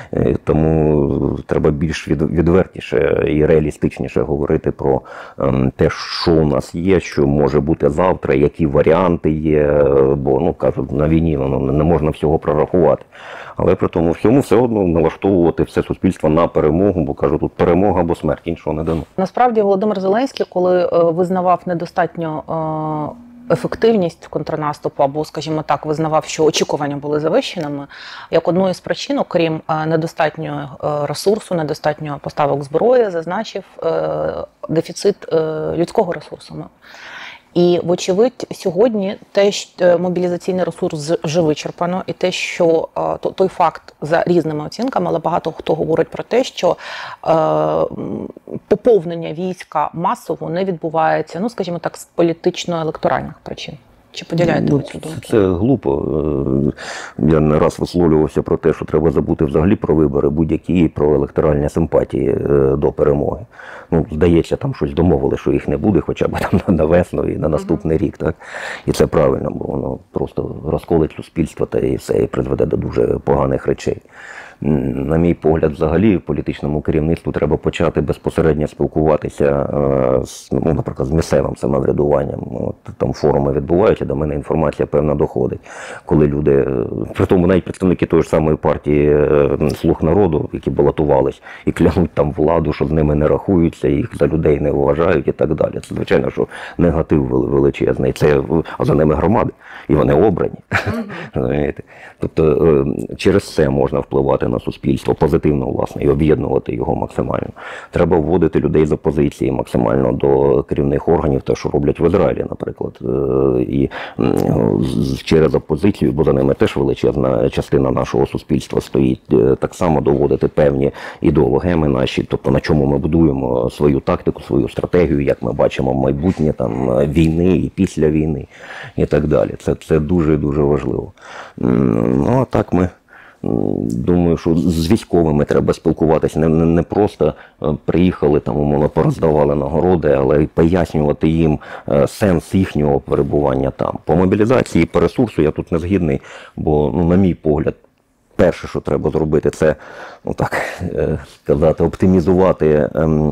Тому треба більш відвертіше і реалістичніше говорити про те, що у нас є, що може бути завтра, які варіанти є, бо, ну, кажуть, на війні не можна всього прорахувати. Але при тому всьому все одно налаштовувати все суспільство на перемогу, бо, кажуть, тут перемога або смерть, іншого не дано. Насправді, Володимир Зеленський, коли визнавав недостатньо ефективність контрнаступу, або, скажімо так, визнавав, що очікування були завищеними, як одну із причин, окрім недостатнього ресурсу, недостатнього поставок зброї, зазначив дефіцит людського ресурсу. І, вочевидь, сьогодні мобілізаційний ресурс вже вичерпано, і те, що той факт за різними оцінками, але багато хто говорить про те, що поповнення війська масово не відбувається, ну, скажімо так, з політично-електоральних причин. Чи поділяєте ви цю думку? Це глупо. Я не раз висловлювався про те, що треба забути взагалі про вибори будь-які і про електоральні симпатії до перемоги. Ну, здається, там щось домовили, що їх не буде, хоча б там на весну і на наступний рік. Так? І це правильно, бо воно просто розколить суспільство та і все, і призведе до дуже поганих речей. На мій погляд, взагалі, політичному керівництву треба почати безпосередньо спілкуватися, ну, наприклад, з місцевим самоврядуванням. Там форуми відбуваються, до мене інформація певна доходить. Коли люди, при тому навіть представники тої ж самої партії «Слуг народу», які балотувались, і клянуть там владу, що з ними не рахуються, їх за людей не вважають і так далі. Це, звичайно, що негатив величезний. А за ними громади, і вони обрані. Тобто через це можна впливати на суспільство позитивно, власне, і об'єднувати його максимально. Треба вводити людей з опозиції максимально до керівних органів, те, що роблять в Ізраїлі, наприклад. І через опозицію, бо за ними теж величезна частина нашого суспільства стоїть, так само доводити певні ідеологеми наші, тобто на чому ми будуємо свою тактику, свою стратегію, як ми бачимо майбутнє там війни і після війни і так далі. Це дуже-дуже важливо. Ну, а так ми думаю, що з військовими треба спілкуватися, не просто приїхали, там, умовно, пороздавали нагороди, але й пояснювати їм сенс їхнього перебування там. По мобілізації, по ресурсу я тут не згідний, бо, ну, на мій погляд, перше, що треба зробити, це, ну, так сказати, оптимізувати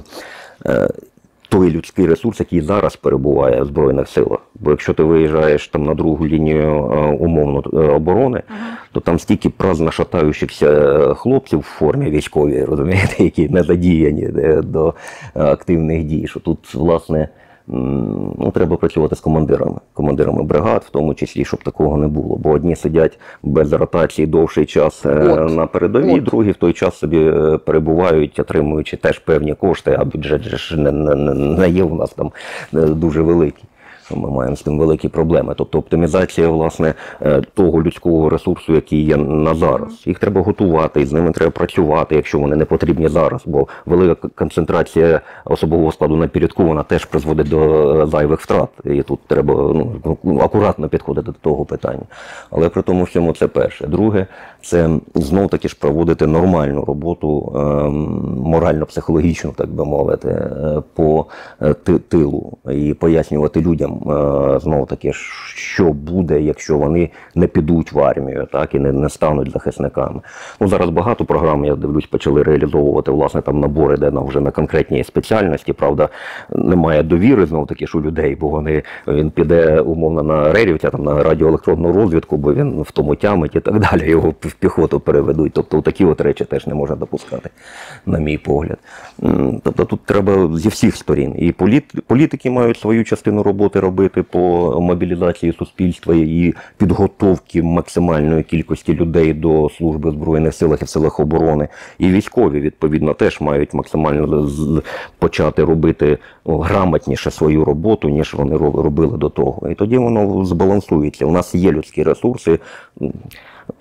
той людський ресурс, який зараз перебуває в Збройних силах. Бо якщо ти виїжджаєш там на другу лінію умовно оборони, то там стільки праздно шатаючихся хлопців в формі військовій, розумієте, які не задіяні до активних дій, що тут, власне, ну, треба працювати з командирами бригад, в тому числі, щоб такого не було. Бо одні сидять без ротації довший час на передовій, другі в той час собі перебувають, отримуючи теж певні кошти, а бюджет ж не є у нас там дуже великий. Ми маємо з тим великі проблеми. Тобто оптимізація, власне, того людського ресурсу, який є на зараз. Їх треба готувати, і з ними треба працювати, якщо вони не потрібні зараз. Бо велика концентрація особового складу на передку, вона теж призводить до зайвих втрат. І тут треба, ну, акуратно підходити до того питання. Але при тому всьому це перше. Друге, це знов-таки ж проводити нормальну роботу, морально-психологічну, так би мовити, по тилу. І пояснювати людям, знову-таки, що буде, якщо вони не підуть в армію, так, і не стануть захисниками. Ну, зараз багато програм, я дивлюсь, почали реалізовувати, власне, там набори, де вже на конкретній спеціальності, правда, немає довіри, знову-таки, ж у людей, бо він піде, умовно, на рерівця, там, на радіоелектронну розвідку, бо він в тому тямить і так далі, його в піхоту переведуть. Тобто, такі от речі теж не можна допускати, на мій погляд. Тобто, тут треба зі всіх сторін. І політики мають свою частину роботи робити по мобілізації суспільства і підготовки максимальної кількості людей до служби в Збройних силах і в силах оборони. І військові, відповідно, теж мають максимально почати робити грамотніше свою роботу, ніж вони робили до того. І тоді воно збалансується. У нас є людські ресурси.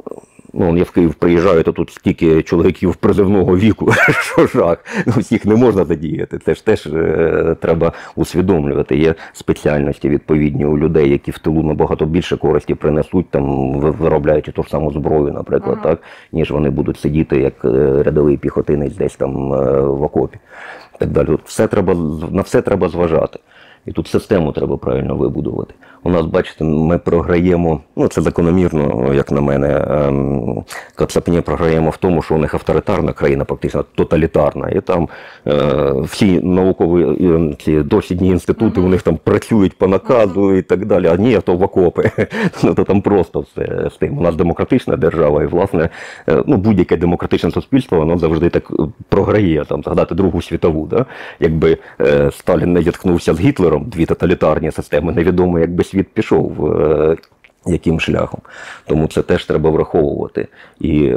Ну, я в Київ приїжджаю, то тут стільки чоловіків призивного віку, що жах. Ну, всіх не можна задіяти. Це ж теж треба усвідомлювати. Є спеціальності відповідні у людей, які в тилу набагато більше користі принесуть, там, виробляючи ту ж саму зброю, наприклад, так, ніж вони будуть сидіти як рядовий піхотинець десь там в окопі. Так далі. На все треба зважати. І тут систему треба правильно вибудувати. У нас, бачите, ми програємо, ну це закономірно, як на мене, Кацапні програємо в тому, що у них авторитарна країна, практично тоталітарна. І там всі наукові ці дослідні інститути, у них там працюють по наказу і так далі, а ні, то в окопи. Ну, то там просто все з тим. У нас демократична держава і, власне, ну, будь-яке демократичне суспільство, воно завжди так програє, там, згадати Другу світову. Да? Якби Сталін не зіткнувся з Гітлером, дві тоталітарні системи, невідомо, якби світ пішов, яким шляхом. Тому це теж треба враховувати. І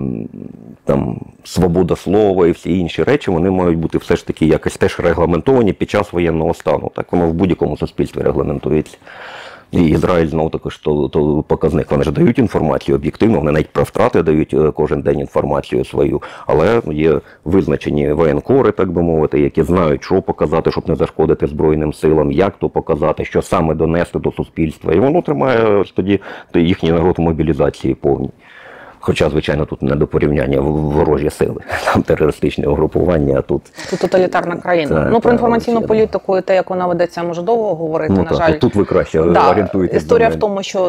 там свобода слова і всі інші речі, вони мають бути все ж таки якось теж регламентовані під час воєнного стану. Так воно в будь-якому суспільстві регламентується. І Ізраїль, знову також, то показник. Вони ж дають інформацію об'єктивно, вони навіть про втрати дають кожен день інформацію свою, але є визначені воєнкори, так би мовити, які знають, що показати, щоб не зашкодити Збройним силам, як то показати, що саме донести до суспільства. І воно тримає тоді їхній народ у мобілізації повній. Хоча, звичайно, тут не до порівняння ворожі сили, там терористичне угрупування, а тут... Тут тоталітарна країна. Ну, про інформаційну політику і те, як вона ведеться, може довго говорити, на жаль. Тут ви краще орієнтуєтесь. Історія в тому, що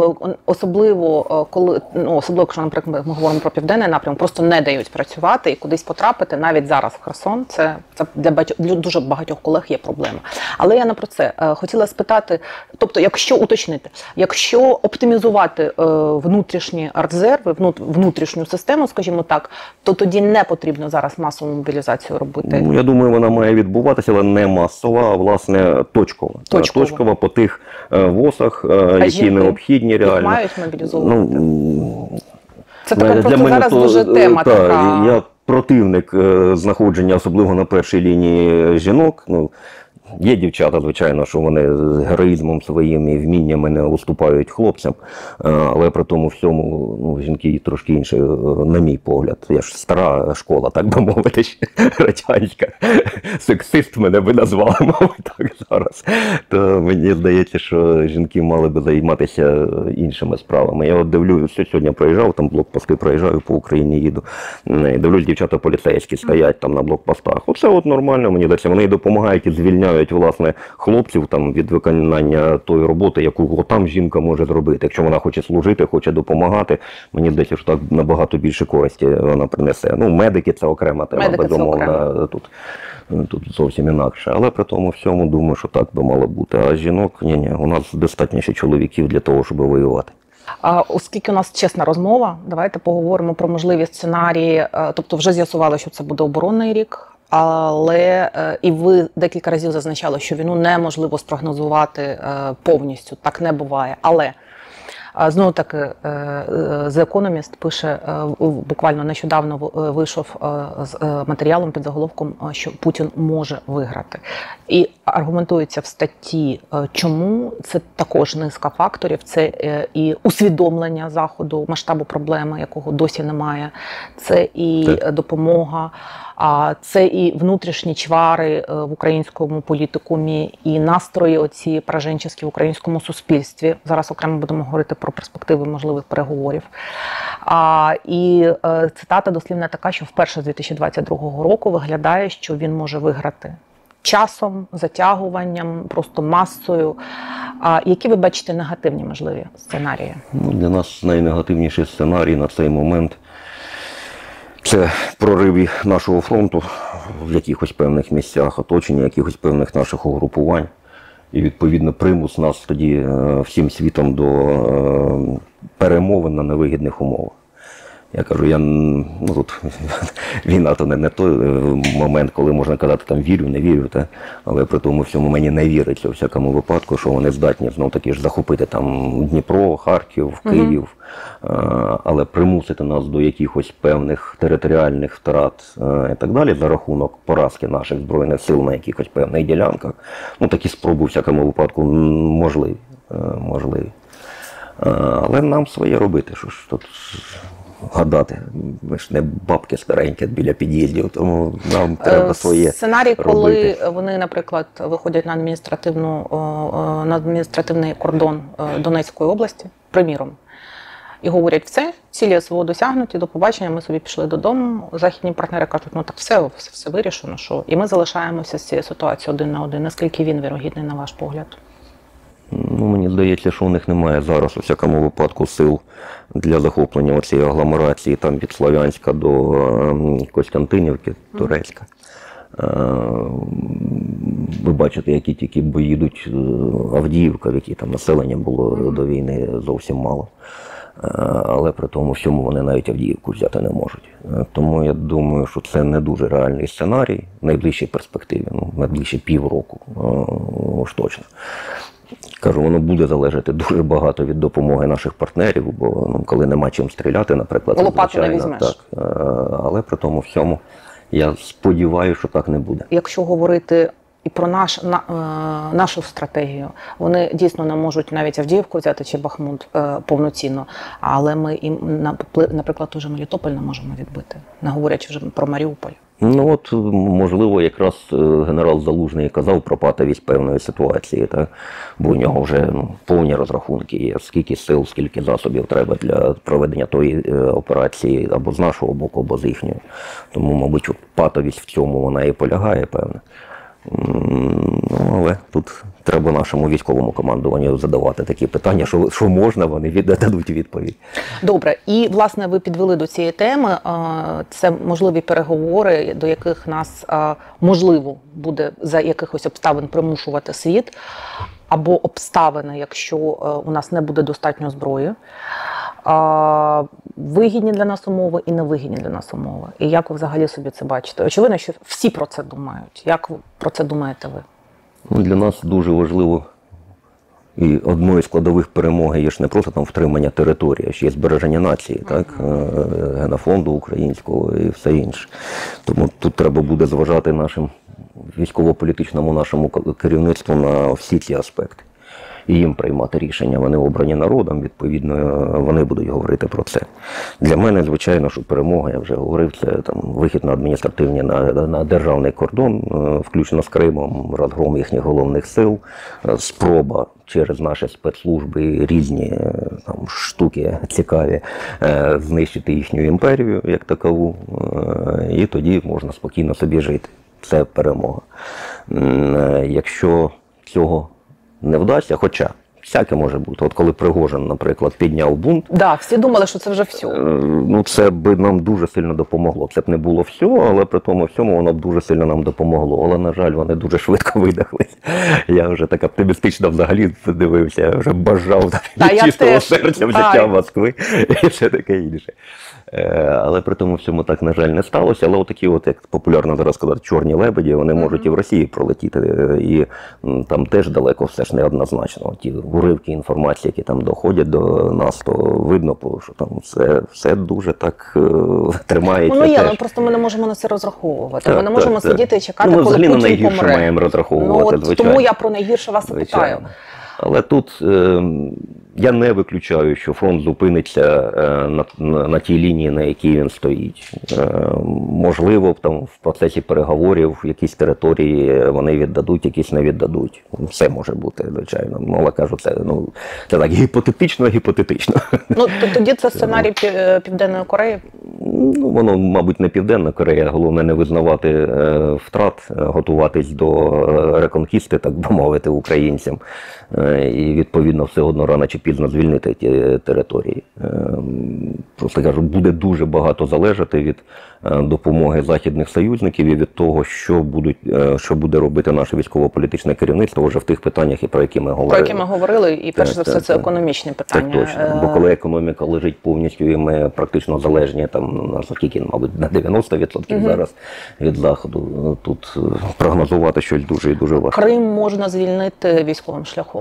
особливо, якщо, наприклад, ми говоримо про південний напрямок, просто не дають працювати і кудись потрапити, навіть зараз в Херсон, це для дуже багатьох колег є проблема. Але я не про це. Хотіла спитати, тобто, якщо уточнити, якщо оптимізувати внутрішні резерви, внутрішню систему, скажімо так, то тоді не потрібно зараз масову мобілізацію робити? Ну, я думаю, вона має відбуватися, але не масова, а, власне, точкова. Точкова по тих ВОСах, які необхідні реально. Їх мають мобілізовувати? Це така просто зараз дуже тема така. Я противник знаходження, особливо на першій лінії, жінок. Є дівчата, звичайно, що вони з героїзмом своїм і вміннями не уступають хлопцям, але при тому всьому жінки трошки інші, на мій погляд. Я ж стара школа, так би мовити, радянська. Сексист мене би назвали, мабуть, так зараз. То мені здається, що жінки мали би займатися іншими справами. Я от дивлюся, сьогодні проїжджав, там блокпости проїжджаю, по Україні їду. Дивлюсь, дівчата поліцейські стоять там на блокпостах. Оце от нормально, мені здається, вони допомагають і звільняють, власне, хлопців там від виконання тої роботи, яку там жінка може зробити. Якщо вона хоче служити, хоче допомагати, мені здається, що так набагато більше користі вона принесе. Ну, медики – це окрема тема, безумовно, тут зовсім інакше. Але при тому всьому, думаю, що так би мало бути. А жінок, ні, у нас достатньо ще чоловіків для того, щоб воювати. Оскільки у нас чесна розмова, давайте поговоримо про можливі сценарії. Тобто вже з'ясували, що це буде оборонний рік. Але і ви декілька разів зазначали, що війну неможливо спрогнозувати повністю, так не буває. Але знову таки The Economist пише, буквально нещодавно вийшов з матеріалом під заголовком, що Путін може виграти. І аргументується в статті, чому. Це також низка факторів, це і усвідомлення Заходу, масштабу проблеми, якого досі немає, це і допомога, це і внутрішні чвари в українському політикумі, і настрої оці пораженчеські в українському суспільстві. Зараз окремо будемо говорити про перспективи можливих переговорів. І цитата дослівна така, що вперше з 2022 року виглядає, що він може виграти часом, затягуванням, просто масою. Які ви бачите негативні можливі сценарії? Для нас найнегативніший сценарій на цей момент – це прориви нашого фронту в якихось певних місцях, оточення якихось певних наших угрупувань. І, відповідно, примус нас тоді всім світом до перемовин на невигідних умовах. Я кажу, тут війна то не той момент, коли можна казати, там вірю, не вірю, але при тому всьому мені не віриться у всякому випадку, що вони здатні знов таки ж захопити там Дніпро, Харків, Київ, але примусити нас до якихось певних територіальних втрат і так далі за рахунок поразки наших Збройних сил на якихось певних ділянках. Такі спроби у всякому випадку можливі. Але нам своє робити, що ж тут гадати. Ми ж не бабки старенькі біля під'їздів, тому нам треба своє сценарій, робити. коли вони, наприклад, виходять на адміністративний кордон Донецької області, приміром, і говорять, цілі СВО досягнуті, до побачення, ми собі пішли додому. Західні партнери кажуть, ну так все вирішено, що. І ми залишаємося з цією ситуацією один на один. Наскільки він вірогідний, на ваш погляд? Ну, мені здається, що у них немає зараз, у всякому випадку, сил для захоплення цієї агломерації, там від Слов'янська до Костянтинівки, Турецька. Ви бачите, які тільки бої йдуть Авдіївка, в якій там населення було до війни зовсім мало. Але при тому всьому вони навіть Авдіївку взяти не можуть. Тому я думаю, що це не дуже реальний сценарій в найближчій перспективі, найближчі півроку, уж точно. Кажу, воно буде залежати дуже багато від допомоги наших партнерів, бо коли нема чим стріляти, наприклад, лопату не візьмеш. Так, але при тому всьому я сподіваюся, що так не буде. Якщо говорити і про нашу стратегію, вони дійсно не можуть навіть Авдіївку взяти чи Бахмут повноцінно, але ми їм, наприклад, уже Мелітополь не можемо відбити, не говорячи вже про Маріуполь. Ну от, можливо, якраз генерал Залужний казав про патовість певної ситуації, так? Бо у нього вже повні розрахунки є, скільки сил, скільки засобів треба для проведення тої операції або з нашого боку, або з їхньої. Тому, мабуть, патовість в цьому вона і полягає, певне. Ну, але тут треба нашому військовому командуванню задавати такі питання, що можна, вони дадуть відповідь. Добре. І, власне, ви підвели до цієї теми. Це можливі переговори, до яких нас, можливо, буде за якихось обставин примушувати світ, або обставини, якщо у нас не буде достатньо зброї. Вигідні для нас умови і невигідні для нас умови. І як ви взагалі собі це бачите? Очевидно, що всі про це думають. Як про це думаєте ви? Ну, для нас дуже важливо, і одною з складових перемоги є ж не просто там втримання території, а ще є збереження нації, так? Генофонду українського і все інше. Тому тут треба буде зважати нашим військово-політичному нашому керівництву на всі ці аспекти. І їм приймати рішення. Вони обрані народом, відповідно, вони будуть говорити про це. Для мене, звичайно, що перемога, я вже говорив, це там вихід на адміністративний, на державний кордон, включно з Кримом, розгром їхніх головних сил, спроба через наші спецслужби різні там штуки цікаві знищити їхню імперію як такову, і тоді можна спокійно собі жити. Це перемога. Якщо цього не вдасться, хоча всяке може бути. От коли Пригожин, наприклад, підняв бунт. Да, всі думали, що це вже все. Ну, це б нам дуже сильно допомогло. Це б не було все, але при тому всьому воно б дуже сильно нам допомогло. Але, на жаль, вони дуже швидко видихлись. Я вже так оптимістично взагалі дивився, я вже бажав чистого серця в життя Москви і все таке інше. Але при тому всьому так, на жаль, не сталося. Але отакі, от, як популярно зараз сказати, чорні лебеді, вони можуть і в Росії пролетіти. І там теж далеко все ж неоднозначно. Ті уривки інформації, які там доходять до нас, то видно, що там все дуже так тримається. Ну, є, просто ми не можемо на це розраховувати. Так, ми не можемо сидіти і чекати, коли Путін помре. Взагалі на найгірше маємо розраховувати, звичайно. Тому я про найгірше вас питаю. Але тут я не виключаю, що фронт зупиниться на тій лінії, на якій він стоїть. Можливо, там в процесі переговорів якісь території вони віддадуть, якісь не віддадуть. Все може бути, звичайно. Але кажу, це так гіпотетично. Ну, тоді це сценарій Південної Кореї? Ну, воно, мабуть, не Південна Корея, головне не визнавати втрат, готуватись до реконкісти, так би мовити, українцям. І, відповідно, все одно рано чи пізно звільнити ті території. Просто кажу, буде дуже багато залежати від допомоги західних союзників і від того, що буде робити наше військово-політичне керівництво вже в тих питаннях, про які ми говорили. Про які ми говорили, і перш за все це економічне питання. Так, точно. Бо коли економіка лежить повністю, і ми практично залежні, там, наскільки, мабуть, на 90% зараз від Заходу, тут прогнозувати щось дуже і дуже важко. Крим можна звільнити військовим шляхом?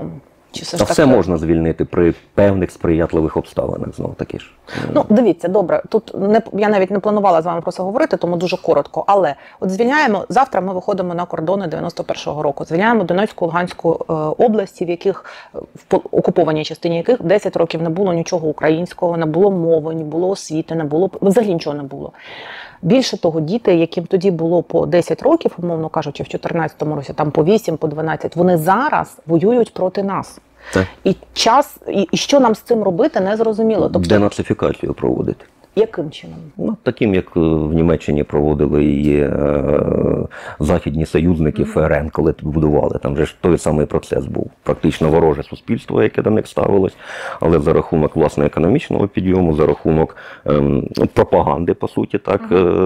Чи все А ж все таки... можна звільнити при певних сприятливих обставинах, знов таки ж. Ну, дивіться, добре, тут я навіть не планувала з вами про це говорити, тому дуже коротко. Але от звільняємо, завтра ми виходимо на кордони 91-го року, звільняємо Донецьку, Луганську області, в яких, в окупованій частині яких 10 років не було нічого українського, не було мови, не було освіти, не було, взагалі нічого не було. Більше того, діти, яким тоді було по 10 років, умовно кажучи, в 14-му році, там по 8, по 12, вони зараз воюють проти нас. Так. І що нам з цим робити, не зрозуміло. Тобто, денацифікацію проводити. яким чином? Ну, таким, як в Німеччині проводили і західні союзники ФРН, коли будували. Там же ж той самий процес був. Практично вороже суспільство, яке до них ставилось, але за рахунок, власне, економічного підйому, за рахунок пропаганди, по суті, так,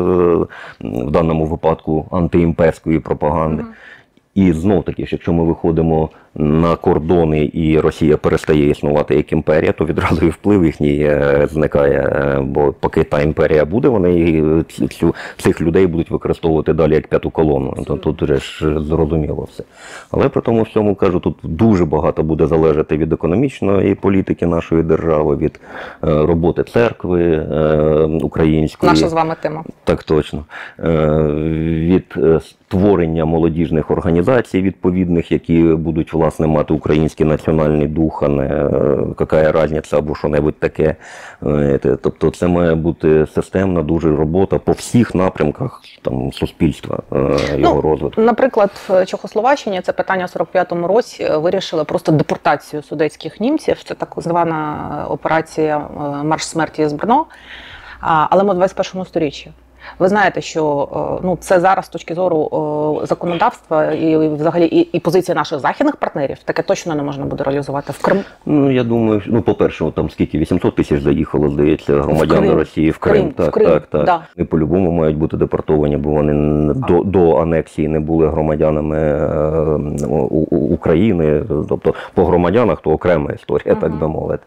в даному випадку антиімперської пропаганди. І знов-таки, якщо ми виходимо на кордони і Росія перестає існувати як імперія, то відразу і вплив їхній зникає. Бо поки та імперія буде, вони цих людей будуть використовувати далі як п'яту колону. Тут вже ж зрозуміло все. Але при тому всьому, кажу, тут дуже багато буде залежати від економічної політики нашої держави, від роботи церкви української. Наша з вами тема. Так точно. Від створення молодіжних організацій відповідних, які будуть, власне, мати український національний дух, а не яка різниця або що-небудь таке. Тобто це має бути системна дуже робота по всіх напрямках там, суспільства, його розвитку. Наприклад, в Чехословаччині це питання в 45-му році вирішили просто депортацію судетських німців. Це так звана операція «Марш смерті з Брно». Але ми в 21 сторіччі. Ви знаєте, що ну, це зараз з точки зору законодавства і взагалі і позиції наших західних партнерів таке точно не можна буде реалізувати в Крим. Ну, я думаю, ну, по-перше, там скільки, 800 тисяч заїхало, здається, громадян Росії в Крим. Так. Да. І по-любому мають бути депортовані, бо вони до анексії не були громадянами України. Тобто по громадянах то окрема історія, так би мовити.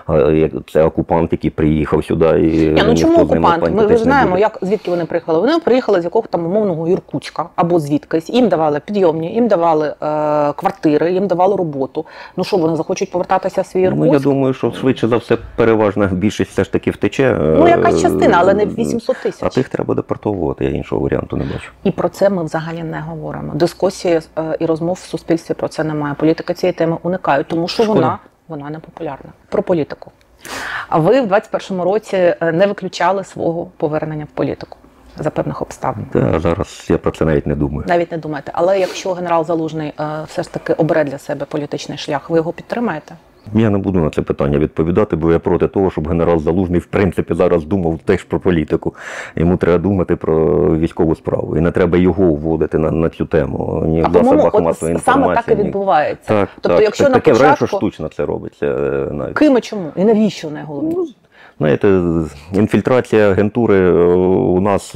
Це окупант, який приїхав сюди і ну чому окупант? Ми знаємо, звідки вони приїхали. Вони приїхали з якогось там умовного Іркутська або звідкись. Їм давали підйомні, їм давали квартири, їм давали роботу. Ну що, вони захочуть повертатися в свій Іркутськ? Ну, я думаю, що швидше за все переважна більшість все ж таки втече. Ну, якась частина, але не 800 тисяч. А тих треба депортовувати, я іншого варіанту не бачу. І про це ми взагалі не говоримо. Дискусії і розмов в суспільстві про це немає. Політики цієї теми уникають, тому що вона не популярна. Про політику. А ви в 21-му році не виключали свого повернення в політику за певних обставин? Так, зараз я про це навіть не думаю. Навіть не думаєте. Але якщо генерал Залужний все ж таки обере для себе політичний шлях, ви його підтримаєте? Я не буду на це питання відповідати, бо я проти того, щоб генерал Залужний в принципі зараз думав теж про політику. Йому треба думати про військову справу. І не треба його вводити на цю тему. Ні в засобах масової інформації. Саме так і відбувається. Так, тобто, якщо на таке початку... враження, що штучно це робиться. Навіть. Ким і чому? І навіщо найголовніше? Знаєте, інфільтрація агентури у нас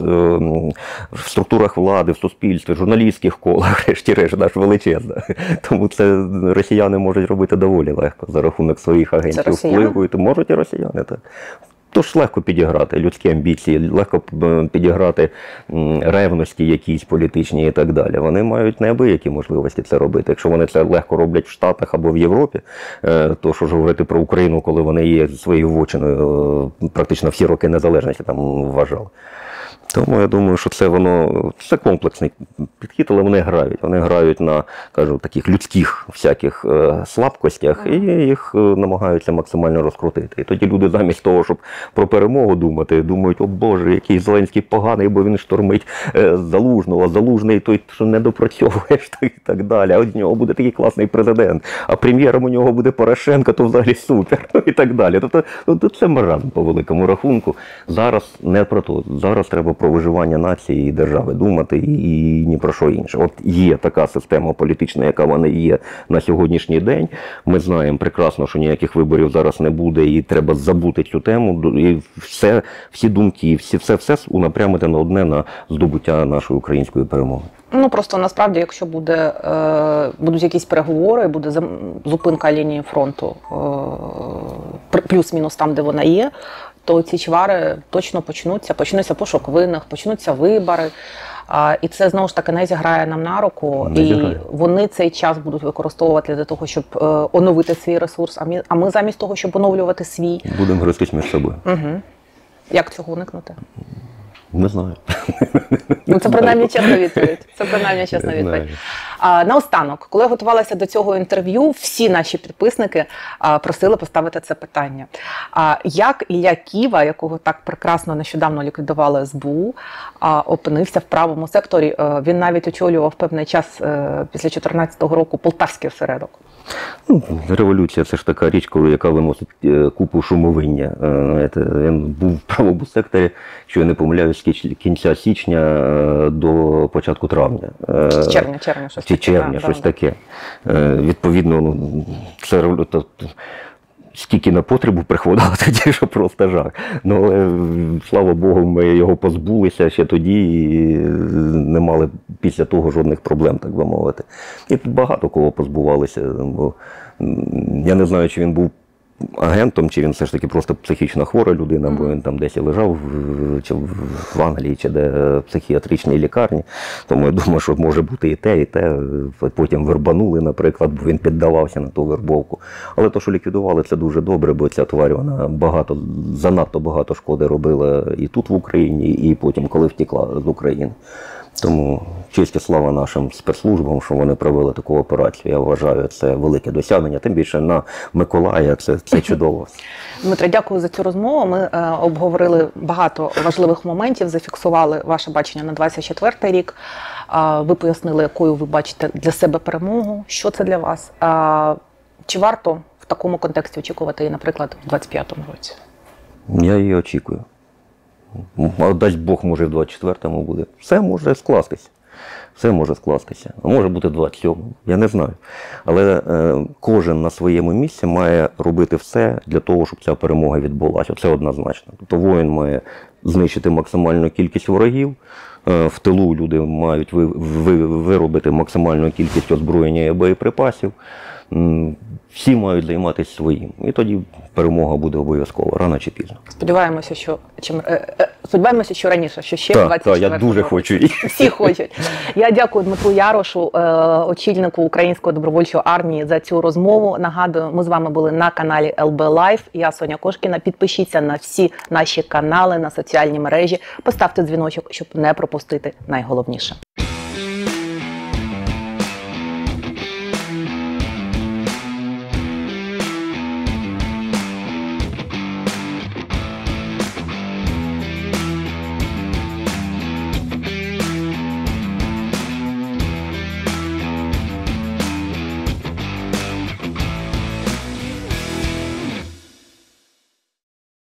в структурах влади, в суспільстві, в журналістських колах, врешті-решт, наш величезна. Тому це росіяни можуть робити доволі легко за рахунок своїх агентів впливу. Можуть і росіяни, так. Тож легко підіграти людські амбіції, легко підіграти ревності якісь політичні і так далі. Вони мають неабиякі можливості це робити. Якщо вони це легко роблять в Штатах або в Європі, то що ж говорити про Україну, коли вони є своєю вотчиною практично всі роки незалежності там вважали. Тому я думаю, що це комплексний підхід, але вони грають. Вони грають на, кажу, таких людських всяких слабкостях і їх намагаються максимально розкрутити. І тоді люди замість того, щоб про перемогу думати, думають, о Боже, який Зеленський поганий, бо він штурмить Залужного, а Залужний той, що не допрацьовуєш і так далі. А от з нього буде такий класний президент, а прем'єром у нього буде Порошенко, то взагалі супер, і так далі. Тобто це маразм по великому рахунку. Зараз не про то. Зараз треба про виживання нації і держави думати і ні про що інше. От є така система політична, яка вона є на сьогоднішній день. Ми знаємо прекрасно, що ніяких виборів зараз не буде і треба забути цю тему. І всі думки, все унапрямити на одне, на здобуття нашої української перемоги. Ну, просто насправді, якщо будуть якісь переговори, буде зупинка лінії фронту плюс-мінус там, де вона є, то ці чвари точно почнуться пошук винних, почнуться вибори. І це, знову ж таки, не зіграє нам на руку. Не і зіграє. вони цей час будуть використовувати для того, щоб оновити свій ресурс, а ми замість того, щоб оновлювати свій. Будемо гристись між собою. Угу. Як цього уникнути? Не знаю. Ну, це принаймні чесна відповідь. Це принаймні чесна відповідь. Наостанок, коли я готувалася до цього інтерв'ю, всі наші підписники просили поставити це питання. Як Ілля Ківа, якого так прекрасно нещодавно ліквідували СБУ, опинився в правому секторі? Він навіть очолював певний час після 2014 року Полтавський осередок. Ну, революція – це ж така річ, яка виносить купу шумовиння. Він був в правому секторі, що я не помиляюсь, з кінця січня до початку травня. Червня, щось таке. Чи червня, щось таке. Відповідно, ну, це революція. Скільки на потребу приходило тоді, що просто жах. Ну, але, слава Богу, ми його позбулися ще тоді і не мали після того жодних проблем, так би мовити. І тут багато кого позбувалися. Бо я не знаю, чи він був агентом, чи він все ж таки просто психічно хвора людина, бо він там десь і лежав, чи в Англії, чи де в психіатричній лікарні. Тому я думаю, що може бути і те, і те. Потім вербанули, наприклад, бо він піддавався на ту вербовку. Але то, що ліквідували, це дуже добре, бо ця тварь, вона занадто багато шкоди робила і тут в Україні, і потім, коли втекла з України. Тому честь і слава нашим спецслужбам, що вони провели таку операцію. Я вважаю, це велике досягнення. Тим більше на Миколая це чудово. Дмитро, дякую за цю розмову. Ми обговорили багато важливих моментів, зафіксували ваше бачення на 24-й рік. Ви пояснили, якою ви бачите для себе перемогу, що це для вас. Чи варто в такому контексті очікувати її, наприклад, в 25-му році? Я її очікую. Дасть Бог, може, в 24-му буде. Все може скластися. Все може скластися. А може бути в 27-му. Я не знаю. Але кожен на своєму місці має робити все для того, щоб ця перемога відбулася. Це однозначно. Тобто воїн має знищити максимальну кількість ворогів. В тилу люди мають виробити максимальну кількість озброєння і боєприпасів. Всі мають займатися своїм. І тоді перемога буде обов'язково, рано чи пізно. Сподіваємося, що раніше, що ще 24 Так, я дуже хочу її. Всі хочуть. Я дякую Дмитру Ярошу, очільнику Української добровольчої армії, за цю розмову. Нагадую, ми з вами були на каналі ЛБ Лайф. Я Соня Кошкіна. Підпишіться на всі наші канали, на соціальні мережі. Поставте дзвіночок, щоб не пропустити найголовніше.